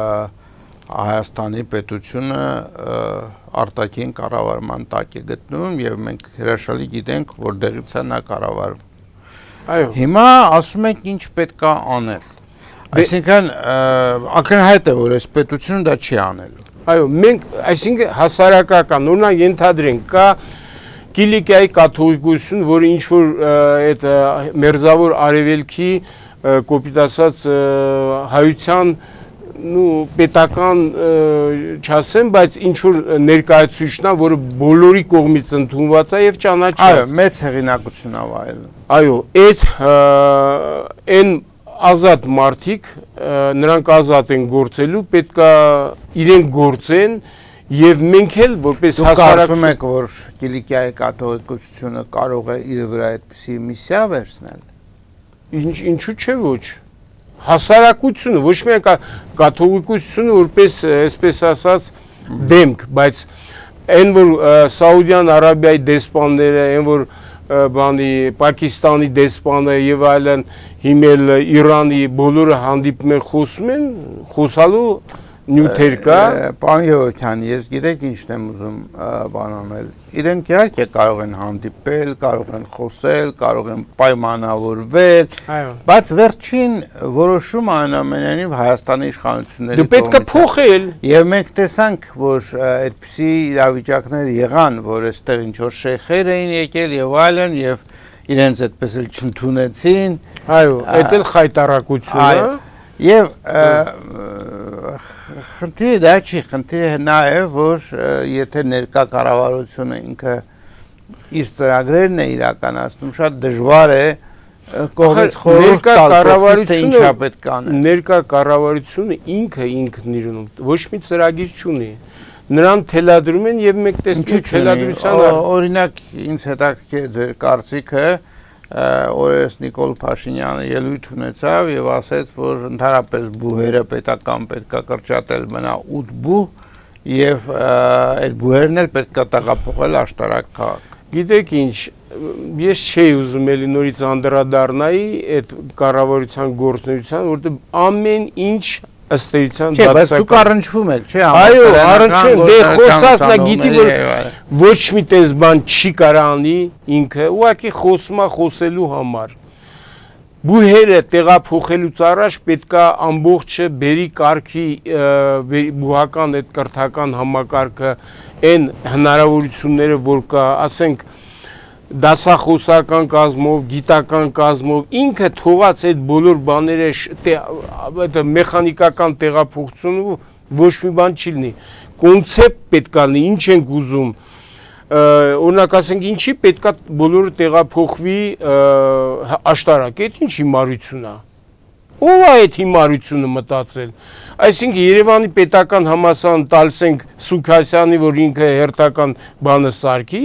Հայաստանի պետությունը արտաքին կառավարման տակ է գտնվում եւ մենք հրաշալի գիտենք, որտեղից է նա կառավարվում։ Այո։ Հիմա ասում ենք ինչ պետք է անել։ Այսինքն ակնհայտ է, որ այս պետությունը դա չի անելու։ Այո, մենք, այսինքն հասարակական, օրինակ ենթադրենք, կա Կիլիկիայի կաթողիկություն, որը ինչ որ այդ մերձավոր արևելքի կոպիտ ասած հայության նու պետական չասեմ, բայց ինչ որ ներկայացուցիչն է, որը բոլորի կողմից ընդունված է եւ ճանաչված։ Այո, մեծ հեղինակություն է վայելում։ Այո, այդ այն ազատ մարդիկ, նրանք ազատ են գործելու, պետք է իրենք գործեն եւ մենք էլ որպես հասարակ կարծում եք, որ Կիլիկիայի կաթողիկությունը կարող է իր վրա այդպիսի միսիա վերցնել։ Ինչ ինչու՞ չէ ոչ։ Հասարակությունը ոչ միայն կաթողիկությունը որպես այսպես ասած դեմք, բայց այն որ Սաուդյան Արաբիայի դեսպանները, այն որ բանի Պակիստանի դեսպանը եւ այլն հիմել Իրանի բոլորը հանդիպում են խոսում են խոսալու նյութեր կա Պարոն Գևորգյան, ես գիտեք ինչն եմ ուզում բան անել իրենք իհարկե կարող են հանդիպել, կարող են խոսել, կարող են պայմանավորվել, բայց վերջին որոշումը այնուամենայնիվ Հայաստանի իշխանությունների կողմից պետք է փոխել եւ մենք տեսանք, որ այդպիսի իրավիճակներ եղան, որ այստեղ ինչ որ շեյխեր էին եկել եւ այլն եւ իրենց այդպես էլ չընդունեցին, այո, այդ էլ խայտարակություն է Եվ խնդիրը դա չի, խնդիրը նա է, որ եթե ներկա կառավարությունը ինքը իր ծրագրերն է իրականացնում, շատ դժվար է կողմից խորհուրդ տալ, թե ինչա պետք անել։ Ներկա կառավարությունը ինքը ինքն իրոնում ոչ մի ծրագիր չունի։ Նրան թելադրում են եւ մեկ տեսնում թելադրության օրինակ ինձ հետաքրքիր է ձեր կարծիքը օրերս Նիկոլ Փաշինյանը ելույթ ունեցավ եւ ասաց, որ ընդհանրապես բուհերը պետական պետք է կրճատել մնա ութ բուհ եւ այդ բուհերն էլ պետք է տեղափոխել աշտարակ քաղաք։ Գիտեք ինչ, ես չէի ուզում էլի նորից անդրադառնայի այդ կառավարության գործունեության, որտեղ ամեն ինչ ըստ էության Չէ, բայց դուք առնչվում եք, չէ՞, այո, առնչվում, դե խոսած նա գիտի, որ ոչ մի տես բան չի կարա անի ինքը, ուղղակի խոսում է խոսելու համար։ Բուհերը տեղափոխելուց առաջ պետքա ամբողջը բերի կարգի բուհական այդ կրթական համակարգը այն հնարավորությունները, որ կա, ասենք դասախոսական կազմով, գիտական կազմով, ինքը թողած այդ բոլոր բաները մեխանիկական տեղափոխությունը ոչ մի բան չի լինի։ Կոնցեպտ պետք է լինի, ինչ ենք ուզում։ Օրինակ ասենք ինչի պետք է բոլորը տեղափոխվի աշտարակ, այդ ինչ հիմարություն է։ Ո՞վ է այդ հիմարությունը մտածել։ Այսինքն Երևանի պետական համալսարան տալիս ենք Սուքասյանի, որ ինքը հերթական բանը սարքի,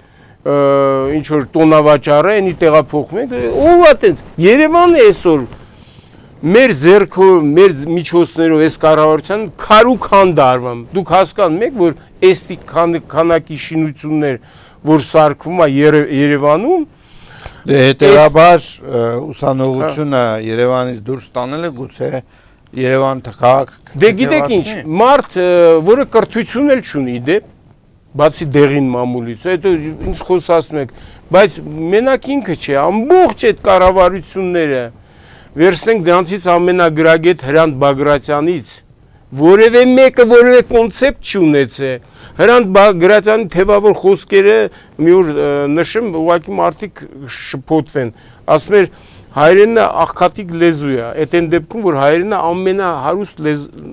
ինչ որ տոնավաճառը, այնի տեղափոխում ենք, ով է տենց, Երևանը այսօր մեր ձեռքով, մեր միջոցներով այս կառավարության քարուքան դարվում, դուք հասկանում եք, որ էստի քանակի շինություններ, որ սարքվում է Երևանում, դե հետևաբար ուսանողությունը Երևանից դուրս տանելը գուցե Երևան քաղաք դե գիտեք ինչ, մարդ, որը կրթություն էլ չունի, դե բացի դեղին մամուլից, հետո ինձ խոսացնում եք, բայց մենակ ինքը չէ, ամբողջ այդ կառավարությունները վերցնենք դրանցից ամենագրագետ Հրանտ Բագրատյանից, որևէ մեկը որևէ կոնցեպտ չունեցե, Հրանտ Բագրատյանի թևավոր խոսքերը մի օր նշեմ, ուղղակի մարդիկ շփոթվեն, ասում էր հայերենը աղքատիկ լեզու է, այդ այն դեպքում, որ հայերենը ամենահարուստ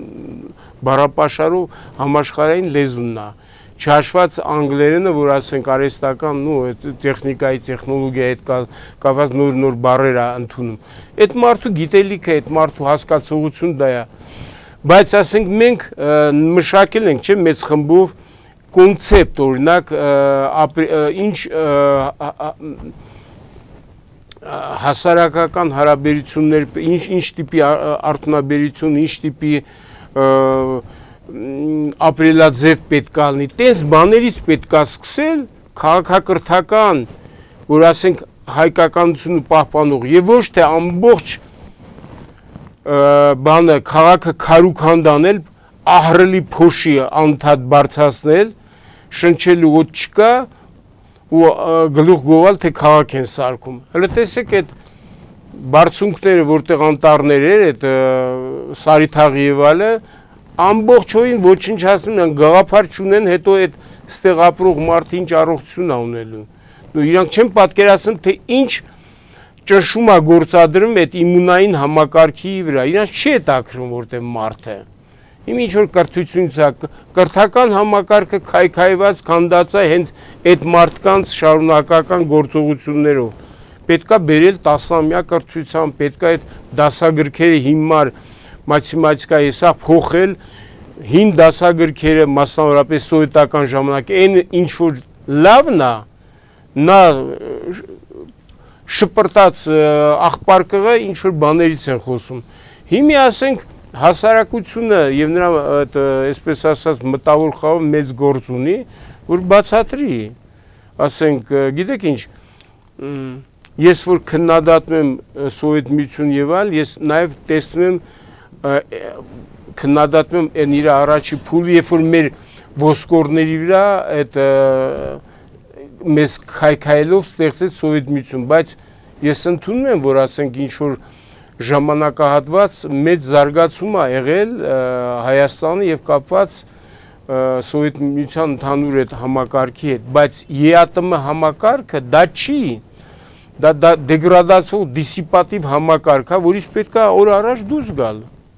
բառապաշարով համաշխարհային լեզուն է, չհաշված անգլերենը, որ ասենք արհեստական, նո, տեխնիկայի, տեխնոլոգիայի հետ կապված նոր-նոր բառեր է ընդունում։ Այդ մարդու գիտելիքը, այդ մարդու հասկացողությունը դա է։ Բայց ասենք մենք մշակել ենք, չէ՞, մեծ խմբով կոնցեպտ, օրինակ, ինչ հասարակական հարաբերություններ, ինչ տիպի արդյունաբերություն, ինչ տիպի ապրելաձև պետք է լինի, տես բաներից պետք է սկսել քաղաքակրթական, որ ասենք հայկականությունը պահպանող եւ ոչ թե ամբողջ բանը քաղաքը քարուքան դանել, ահռելի փոշի անդադ բարձրացնել, շնչելու ոտ չկա ու գլուխ գովալ թե քաղաք են սարքում։ Հələ տեսեք այդ բարձունքները, որտեղ անտառներ էր, այդ Սարիթաղի եւ այլը ամբողջովին ոչնչացնում են, գաղափար չունեն, հետո այդ ստեղ ապրող մարդը ինչ առողջություն է ունելու։ Ու իրանք չեն պատկերացնում, թե ինչ ճնշում է գործադրում այդ իմունային համակարգի վրա։ Իրանք չի հետաքրքրում, որտեղ մարդը։ Իմ ինչ որ կրթությունից է, կրթական համակարգը քայքայված քանդած է հենց այդ մարդկանց շարունակական գործողություններով։ Պետքա բերել տասնամյա կրթության, պետքա այդ դասագրքերը հիմար մաթեմատիկայի հեսա փոխել հին դասագրքերը մասնավորապես սովետական ժամանակ այն ինչ որ լավն է նա շպրտած աղբարկը ինչ որ բաներից են խոսում հիմի ասենք հասարակությունը եւ նրա այդ այսպես ասած մտավոր խաղով մեծ գործ ունի որ բացատրի ասենք գիտեք ինչ ես որ քննադատում եմ Սովետ միություն եւ այլ, ես նաեւ տեսնում եմ քննադատում եմ այն իր առաջի փուլը, երբ որ մեր ոսկորների վրա այդ մեզ քայքայելով ստեղծեց Սովետ միություն, բայց ես ընդունում եմ, որ ասենք ինչ որ ժամանակահատված մեծ զարգացում է եղել Հայաստանը եւ կապված Սովետ միության ընդհանուր այդ համակարգի հետ, բայց ԵԱՏՄ համակարգը դա չի, դա դա դեգրադացիոն դիսիպատիվ համակարգ է, որից պետք է օր առաջ դուրս գալ։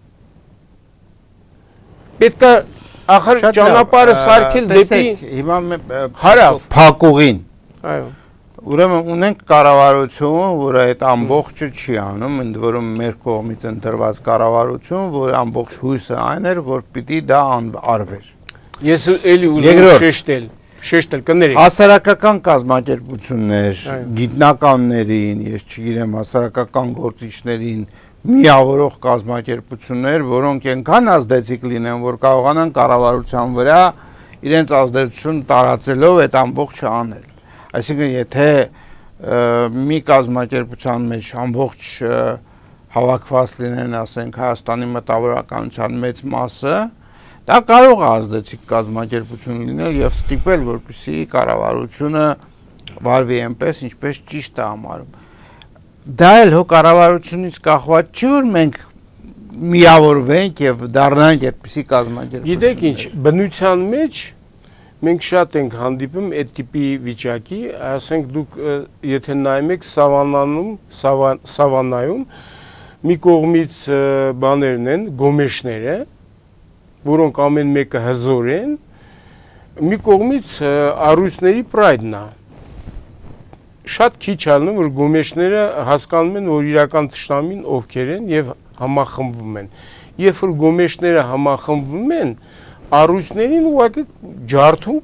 Պետք է ախր ճանապարհը սարքել դեպի հիմա հարավ փակուղին։ Այո։ Ուրեմն ունենք կառավարություն, որը այդ ամբողջը չի անում, ընդ որում մեր կողմից ընտրված կառավարություն, որի ամբողջ հույսը այն էր, որ պիտի դա արվեր։ Ես էլի ուզում շեշտել, շեշտել կներեք։ Հասարակական կազմակերպություններ, գիտնականներին, ես չգիտեմ, հասարակական գործիչներին միավորող կազմակերպություններ, որոնք այնքան ազդեցիկ լինեն, որ կարողանան կառավարության վրա իրենց ազդեցություն տարածելով այդ ամբողջը անել։ Այսինքն, եթե մի կազմակերպության մեջ ամբողջ հավաքված լինեն, ասենք, Հայաստանի մտավորականության մեծ մասը, դա կարող է ազդեցիկ կազմակերպություն լինել եւ ստիպել, որպեսզի կառավարությունը վարվի այնպես, ինչպես ճիշտ է համարում։ Դա էլ հո կառավարությունից կախված չի, որ մենք միավորվենք եւ դառնանք այդպիսի կազմակերպություն։ Գիտեք ինչ, բնության մեջ մենք շատ ենք հանդիպում այդ տիպի վիճակի, ասենք դուք եթե նայում եք սավանանում, սավանայում մի կողմից բաներն են, գոմեշները, որոնք ամեն մեկը հզոր են, մի կողմից առույցների պրայդն է։ Շատ քիչ ալնում, որ գոմեշները հասկանում են, որ իրական թշնամին ովքեր են եւ համախմբվում են։ Երբ որ գոմեշները համախմբվում են, առույցներին ուղղակի ջարդում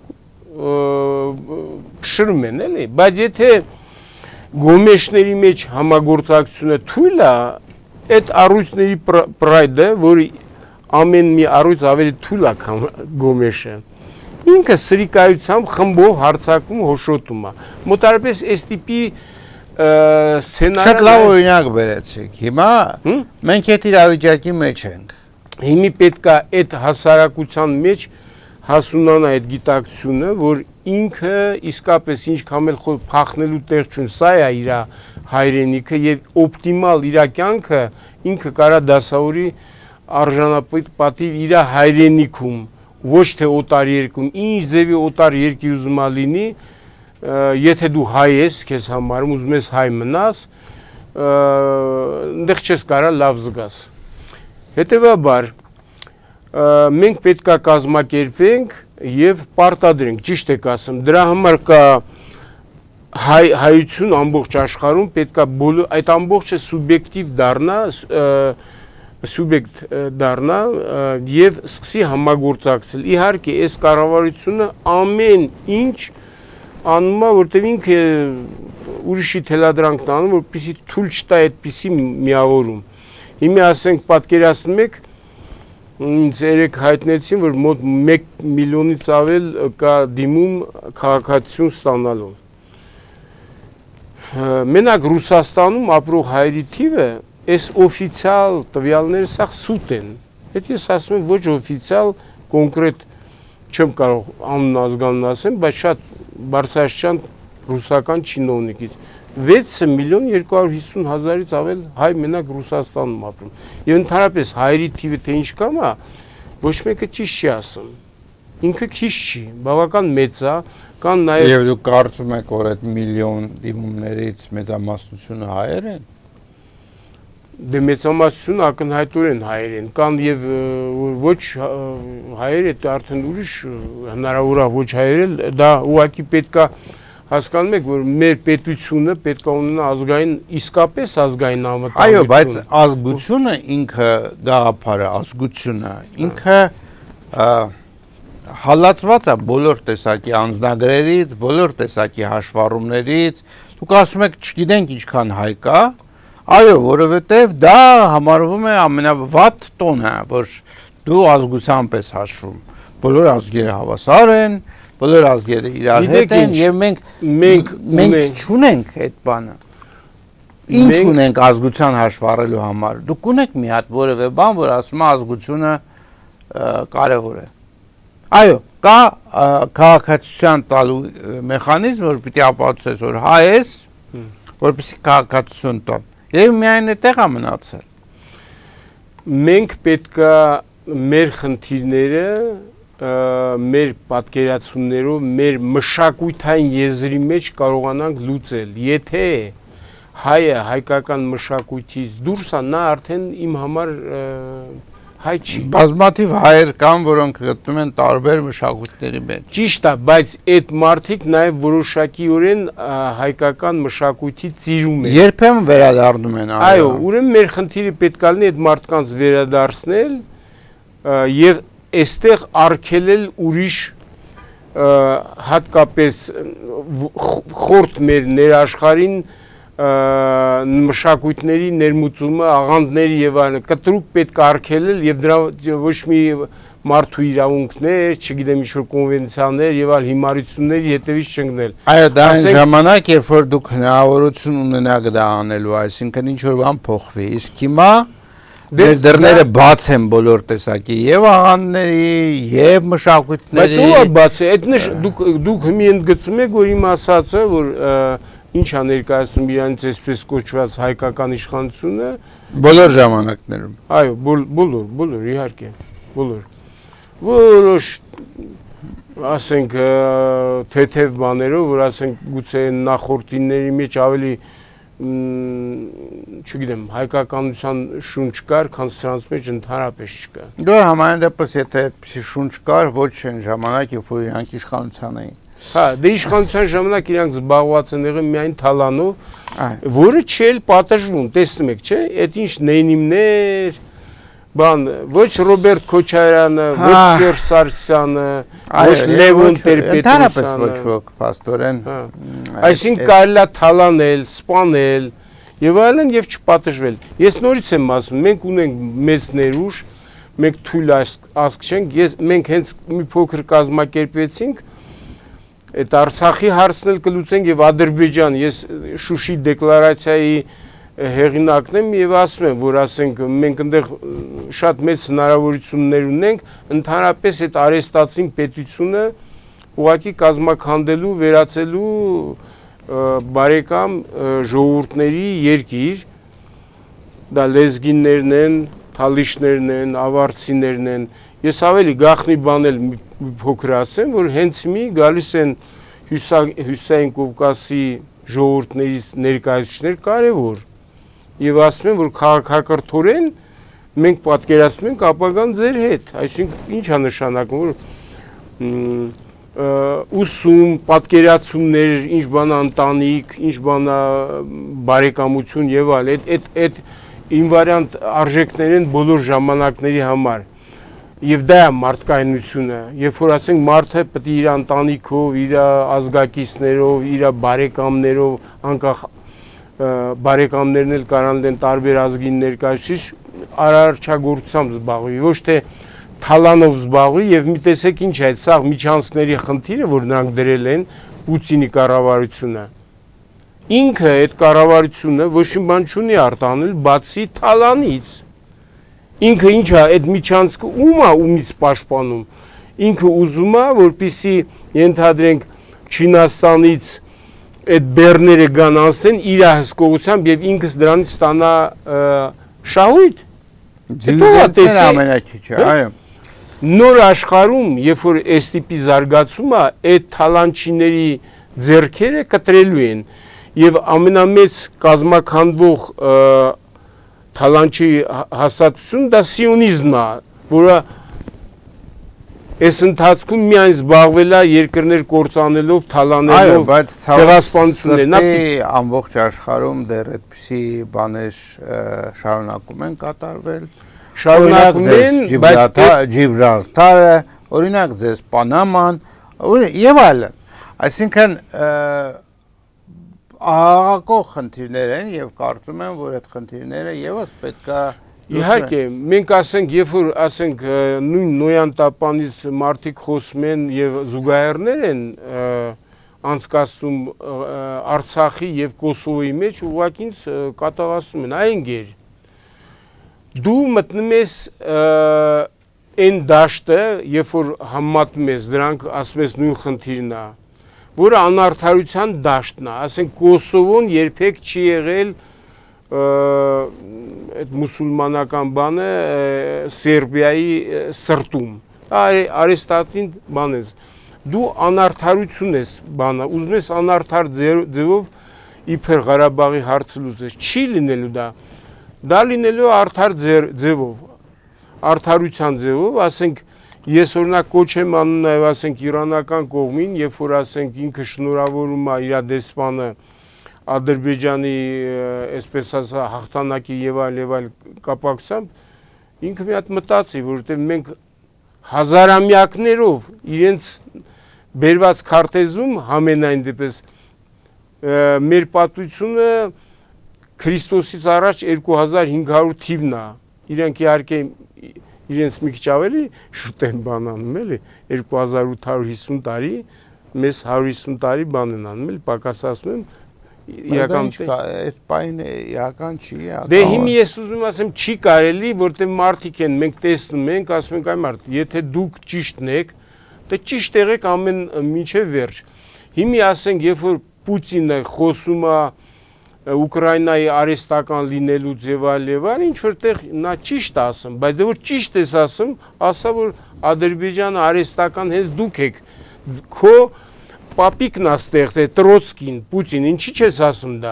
փշրում են, էլի, բայց եթե գոմեշների մեջ համագործակցությունը թույլ է, այդ առույցների պրայդը, որ ամեն մի առույց ավելի թույլ է, քան գոմեշը, ինքը սրիկայությամբ խմբով հարձակում հոշոտում է։ Մոտարապես այս տիպի սցենարը շատ լավ օրինակ բերեցիք։ Հիմա մենք այդ իրավիճակի մեջ ենք։ Հիմի պետք է այդ հասարակության մեջ հասունանա այդ գիտակցությունը, որ ինքը իսկապես ինչքան էլ փախնելու տեղ չուն, սա է իր հայրենիքը եւ օպտիմալ իր կյանքը ինքը կարա դասավորի արժանապատիվ իր հայրենիքում, ոչ թե օտար երկրում, ինչ ձևի օտար երկիր ուզում է լինի, եթե դու հայ ես, քեզ համարում ուզում ես հայ մնաս, այնտեղ չես կարա լավ զգաս։ Հետևաբար, մենք պետք է կազմակերպենք եւ պարտադրենք, ճիշտ եք ասում, դրա համար կա հայություն ամբողջ աշխարհում, պետք է այդ ամբողջը սուբյեկտիվ դառնա, սուբյեկտ դառնա եւ սկսի համագործակցել։ Իհարկե, այս կառավարությունը ամեն ինչ անում է, որտեղ ինքը ուրիշի թելադրանքն անում, որպեսզի թույլ չտա այդպիսի միավորում։ Հիմա ասենք պատկերացնում եք, ինձ երեք հայտնեցին, որ մոտ մեկ միլիոնից ավել կա դիմում քաղաքացիություն ստանալու։ Մենակ Ռուսաստանում ապրող հայերի թիվը այս օֆիցիալ տվյալները սա սուտ են։ Այդ ես ասում եմ ոչ օֆիցիալ կոնկրետ չեմ կարող անուն ազգանուն ասեմ, բայց շատ բարձրաստիճան ռուսական չինովնիկից վեց միլիոն երկու հարյուր հիսուն հազարից ավել հայ մենակ Ռուսաստանում ապրում։ Եվ ընդհանրապես հայերի թիվը թե ինչքան է, ոչ մեկը ճիշտ չի ասում։ Ինքը քիչ չի, բավական մեծ է, կան նաև Եվ դուք կարծում եք, որ այդ միլիոն դիմումներից մեծամասնությունը հայեր են։ Դե մեծամասնությունը ակնհայտորեն հայեր են, կան եւ ոչ հայեր, դա արդեն ուրիշ հնարավոր է ոչ հայեր, դա ուղղակի պետք է հասկանում եք, որ մեր պետությունը պետք է ունենա ազգային, իսկապես ազգային անվտանգություն։ Այո, բայց ազգությունը ինքը գաղափարը, ազգությունը ինքը հալածված է բոլոր տեսակի անձնագրերից, բոլոր տեսակի հաշվառումներից։ Դուք ասում եք, չգիտենք ինչքան հայ կա, այո, որովհետև դա համարվում է ամենավատ տոնը, որ դու ազգության պես հաշվում։ Բոլոր ազգերը հավասար են, բոլոր ազգերը իրար հետ են եւ մենք մենք մենք չունենք այդ բանը։ Ինչ ունենք ազգության հաշվառելու համար։ Դուք ունեք մի հատ որևէ բան, որ ասում է ազգությունը կարևոր է։ Այո, կա քաղաքացիության տալու մեխանիզմ, որ պիտի ապացուցես, որ հայ ես, որպեսզի քաղաքացիություն տան։ Եվ միայն այդտեղ է մնացել։ Մենք պետքա մեր խնդիրները մեր պատկերացումներով, մեր մշակութային եզրի մեջ կարողանանք լուծել։ Եթե հայը հայկական մշակույթից դուրս է, նա արդեն իմ համար հայ չի։ Բազմաթիվ հայեր կան, որոնք գտնվում են տարբեր մշակույթների մեջ։ Ճիշտ է, բայց այդ մարդիկ նաև որոշակիորեն հայկական մշակույթի ծիրում են։ Երբեմն վերադառնում են։ Այո, ուրեմն մեր խնդիրը պետք է լինի այդ մարդկանց վերադարձնել եւ այստեղ արգելել ուրիշ հատկապես խորտ մեր ներաշխարհին մշակույթների ներմուծումը, աղանդների եւ այլն կտրուկ պետք է արգելել եւ դրա ոչ մի մարդու իրավունքներ, չգիտեմ ինչ-որ կոնվենցիաներ եւ այլ հիմարությունների հետևից չընկնել։ Այո, դա այն ժամանակ, երբ որ դուք հնարավորություն ունենաք դա անելու, այսինքն ինչ որ բան փոխվի, իսկ հիմա Մեր դռները բաց են բոլոր տեսակի եւ աղանդների եւ մշակույթների։ Բայց ո՞վ է բաց է։ Այդ դուք դուք հիմի ընդգծում եք, որ իմ ասածը, որ ինչ է ներկայացնում իրանից այսպես կոչված հայկական իշխանությունը բոլոր ժամանակներում։ Այո, բոլոր, բոլոր, իհարկե, բոլոր։ Որոշ ասենք թեթև բաներով, որ ասենք գուցե նախորդինների մեջ ավելի չգիտեմ, հայկականության շունչ կար, քան սրանց մեջ ընդհանրապես չկա։ Դե համայն դեպս եթե այդպիսի շունչ կար, ոչ այն ժամանակ, երբ որ իրանք իշխանության էին։ Հա, դե իշխանության ժամանակ իրանք զբաղված են եղել միայն թալանով, որը չէ պատժվում, տեսնում եք, չէ՞, այդ ինչ նեյնիմներ, բան, ոչ Ռոբերտ Քոչարյանը, ոչ Սերժ Սարգսյանը, ոչ Լևոն Տեր-Պետրոսյանը, ընդհանրապես ոչ ոք, փաստորեն։ Այսինքն կարելի է թալանել, սպանել եւ այլն եւ չպատժվել։ Ես նորից եմ ասում, մենք ունենք մեծ ներուժ, մենք թույլ ազգ չենք, ես մենք հենց մի փոքր կազմակերպեցինք, այդ Արցախի հարցն էլ կլուծենք եւ Ադրբեջան, ես Շուշի դեկլարացիայի հեղինակն եմ եւ ասում եմ, որ ասենք մենք այնտեղ շատ մեծ հնարավորություններ ունենք, ընդհանրապես այդ արեստացին պետությունը ուղղակի կազմակերպելու, վերածելու բարեկամ ժողովուրդների երկիր, դա լեզգիններն են, թալիշներն են, ավարցիներն են։ Ես ավելի գաղտնի բան էլ մի փոքր ասեմ, որ հենց մի գալիս են Հյուսիսային Կովկասի ժողովուրդներից ներկայացուցիչներ կարևոր եւ ասում են, որ քաղաքակրթորեն մենք պատկերացնում ենք ապագան ձեր հետ, այսինքն ինչ է նշանակում, որ ուսում, պատկերացումներ, ինչ բան ընտանիք, ինչ բան բարեկամություն եւ այլ, այդ այդ ինվարիանտ արժեքներ են բոլոր ժամանակների համար։ Եվ դա է մարդկայնությունը, երբ որ ասենք մարդը պետք է իր ընտանիքով, իր ազգակիցներով, իր բարեկամներով, անկախ բարեկամներն էլ կարան լինեն տարբեր ազգի ներկայացուցիչ, արարչագործությամբ զբաղվի, ոչ թե թալանով զբաղվի եւ մի տեսեք ինչ է այդ սաղ միջանցքների խնդիրը, որ նրանք դրել են Պուտինի կառավարությունը։ Ինքը այդ կառավարությունը ոչ մի բան չունի արտանել, բացի թալանից։ Ինքը ինչ է այդ միջանցքը ում է ումից պաշտպանում։ Ինքը ուզում է, որպեսզի ենթադրենք Չինաստանից այդ բեռները գան անցնեն իր հսկողությամբ եւ ինքս դրանից ստանա շահույթ։ Ձիուտները ամենակիչը, այո։ Նոր աշխարհում, երբ որ այս տիպի զարգացում է, այդ թալանչիների ձեռքերը կտրելու են եւ ամենամեծ կազմակերպող թալանչի հաստատություն դա սիոնիզմն է, որը այս ընթացքում միայն զբաղվել է երկրներ կործանելով, թալանելով, ցեղասպանություններն։ Ամբողջ աշխարհում դեռ այդպիսի բաներ շարունակում են կատարվել։ Շարունակում են, բայց Ջիբրալթարը, օրինակ ձեզ Պանաման, եւ այլն։ Այսինքն աղաղակող խնդիրներ են եւ կարծում եմ, որ այդ խնդիրները եւս պետք է Իհարկե, մենք ասենք, երբ որ ասենք նույն Նոյան տապանից մարդիկ խոսում են եւ զուգահեռներ են անցկացնում Արցախի եւ Կոսովոյի մեջ, ուղղակի ինձ կատաղացնում են, այն գեր։ Դու մտնում ես այն դաշտը, երբ որ համատում ես, դրանք ասում ես նույն խնդիրն է, որը անարդարության դաշտն է, ասենք Կոսովոն երբեք չի եղել այդ մուսուլմանական բանը Սերբիայի սրտում, արեստատին բան ես, դու անարդարություն ես բանը, ուզում ես անարդար ձևով իբր Ղարաբաղի հարցը լուծես, չի լինելու դա, դա լինելու արդար ձևով, արդարության ձևով, ասենք ես օրինակ կոչ եմ անում նաև ասենք իրանական կողմին, երբ որ ասենք ինքը շնորհավորում է իր դեսպանը Ադրբեջանի այսպես ասած հաղթանակի եւ այլ եւ այլ կապակցությամբ ինքը մի հատ մտածի, որովհետեւ մենք հազարամյակներով իրենց բերված քարտեզում համենայն դեպս մեր պատմությունը Քրիստոսից առաջ երկու հազար հինգ հարյուր թիվն է, իրենք իհարկե իրենց մի քիչ ավելի շուտ են բան անում, էլի երկու հազար ութ հարյուր հիսուն տարի, մեզ հարյուր հիսուն տարի բան են անում, էլի պակասացնում եմ իրական այդ բանը իրական չի, դե հիմա ես ուզում ասեմ չի կարելի, որտեղ մարդիկ են, մենք տեսնում ենք, ասում ենք այ մարդ, եթե դուք ճիշտն եք, դե ճիշտ եղեք ամեն մինչև վերջ։ Հիմա ասենք, երբ որ Պուտինը խոսում է Ուկրաինայի արեստական լինելուց եւ այլ եւ այլ, ինչ որտեղ նա ճիշտ ասում, բայց դե որ ճիշտ ես ասում, ասա որ Ադրբեջանը արեստական հենց դուք եք, քո Պապիկն է ստեղծել Տրոցկին, Պուտին, ինչի՞ չես ասում դա։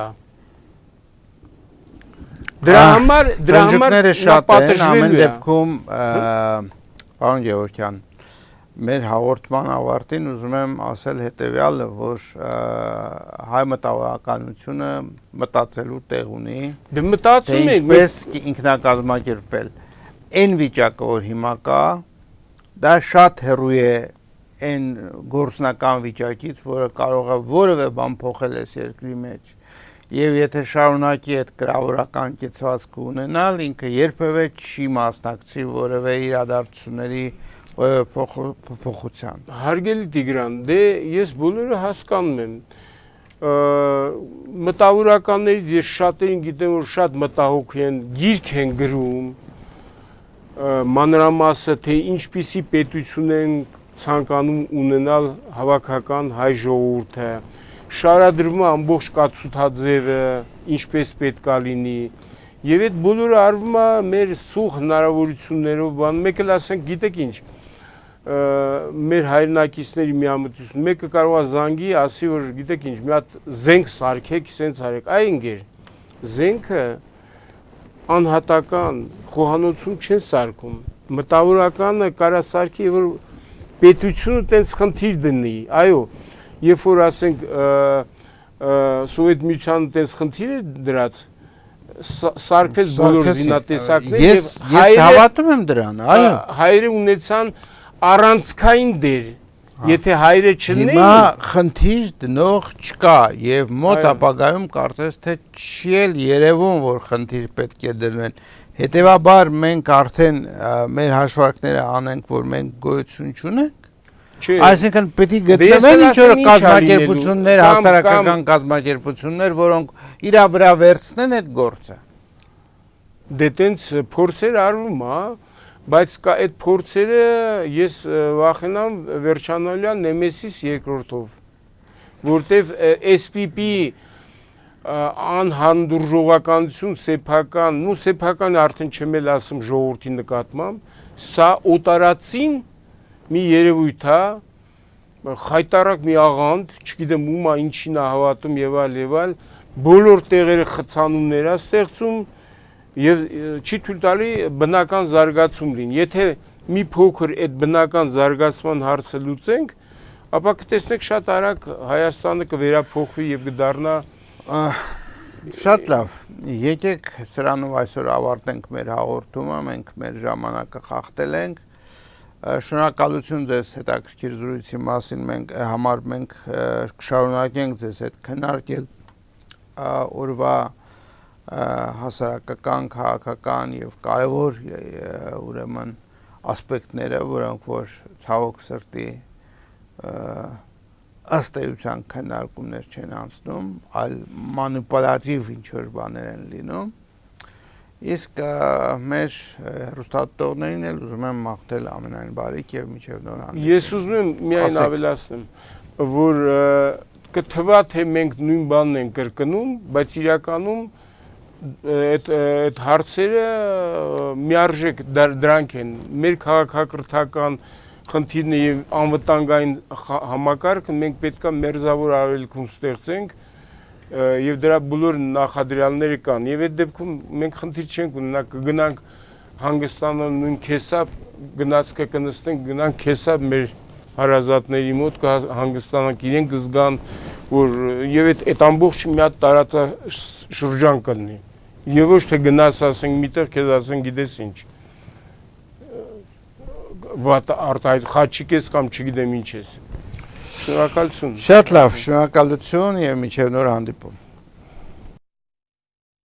Դրա համար, դրա համար նա պատժվելու է։ Ամեն դեպքում, պարոն Գևորգյան, մեր հաղորդման ավարտին ուզում եմ ասել հետևյալը, որ հայ մտավորականությունը մտածելու տեղ ունի, դե մտածում ենք, ինչպես ինքնակազմակերպվել։ Այն վիճակը, որ հիմա կա, դա շատ հեռու է այն գործնական վիճակից, որը կարող է որևէ բան փոխել այս երկրի մեջ, եւ եթե շարունակի այդ գրավորական կեցվածքը ունենալ, ինքը երբևէ չի մասնակցի որևէ իրադարձությունների փոփոխության։ Հարգելի Տիգրան, դե ես բոլորը հասկանում եմ, մտավորականներից ես շատերին գիտեմ, որ շատ մտահոգ են, գիրք են գրում, մանրամասը, թե ինչպիսի պետություն են ցանկանում ունենալ հավաքական հայ ժողովուրդը, շարադրվում է ամբողջ կացութաձևը, ինչպես պետք է լինի, եւ այդ բոլորը արվում է մեր սուղ հնարավորություններով, բան, մեկ էլ ասենք, գիտեք ինչ, մեր հայրենակիցների միամտություն, մեկը կարող է զանգի, ասի, որ գիտեք ինչ, մի հատ զենք սարքեք, սենց արեք, այ ընկեր, զենքը անհատական խոհանոցում չեն սարքում, մտավորականը կարա սարքի, որ պետությունը տենց խնդիր դնի, այո, երբ որ ասենք Սովետ միությանը տենց խնդիր է դրած, սարքվեց բոլոր զինատեսակներ եւ ես հավատում եմ դրան, այո, հայերը ունեցան առանցքային դեր, եթե հայերը չլինեին, հիմա խնդիր դնող չկա եւ մոտ ապագայում կարծես թե չի էլ երևում, որ խնդիր պետք է դրվեն։ Հետևաբար մենք արդեն մեր հաշվարկները անենք, որ մենք գոյություն չունենք։ Այսինքն պետք է գտնվեն ինչ-որ կազմակերպություններ, հասարակական կազմակերպություններ, որոնք իրա վրա վերցնեն այդ գործը։ Դե տենց փորձեր արվում է, բայց այդ փորձերը ես վախենամ վերջանալու է Նեմեսիս երկրորդով, որտեվ S P P անհանդուրժողականություն սեփական, նու սեփական արդեն չեմ էլ ասում ժողովրդի նկատմամբ, սա օտարածին մի երևույթ է, խայտարակ մի աղանդ, չգիտեմ ում է ինչին է հավատում եւ այլ եւ այլ, բոլոր տեղերը խցանումներ է ստեղծում եւ չի թույլ տալի բնական զարգացում լինի։ Եթե մի փոքր այդ բնական զարգացման հարցը լուծենք, ապա կտեսնեք շատ արագ Հայաստանը կվերափոխվի եւ կդառնա շատ լավ, եկեք սրանով այսօր ավարտենք մեր հաղորդումը, մենք մեր ժամանակը խախտել ենք, շնորհակալություն ձեզ հետաքրքիր զրույցի մասին, մենք համար մենք կշարունակենք ձեզ հետ քննարկել օրվա հասարակական, քաղաքական եւ կարեւոր ուրեմն ասպեկտները, որոնք որ ցավոք սրտի ըստ էության քննարկումներ չեն անցնում, այլ մանիպուլատիվ ինչ-որ բաներ են լինում։ Իսկ մեր հեռուստատողներին էլ ուզում եմ մաղթել ամենայն բարիք եւ մինչեւ նոր հանդիպում։ Ես ուզում եմ միայն ավելացնեմ, որ կթվա թե մենք նույն բանն ենք կրկնում, բայց իրականում այդ այդ հարցերը միարժեք դրանք են։ Մեր քաղաքակրթական խնդիրն եւ անվտանգային համակարգը մենք պետքա մերձավոր արևելքում ստեղծենք եւ դրա բոլոր նախադրյալները կան եւ այդ դեպքում մենք խնդիր չենք ունենա կգնանք Հանգստանը նույն քեսապ գնաց կնստենք գնանք քեսապ մեր հարազատների մոտ կհանգստանանք իրենք կզգան որ եւ այդ այդ ամբողջ մի հատ տարածա շրջան կլինի եւ ոչ թե գնաց ասենք միտեղ քեզ ասեն գիտես ինչ վատ արտահայտ խաչիկ ես կամ չգիտեմ ինչ ես Շնորհակալություն։ Շատ լավ, շնորհակալություն եւ մինչեւ նոր հանդիպում։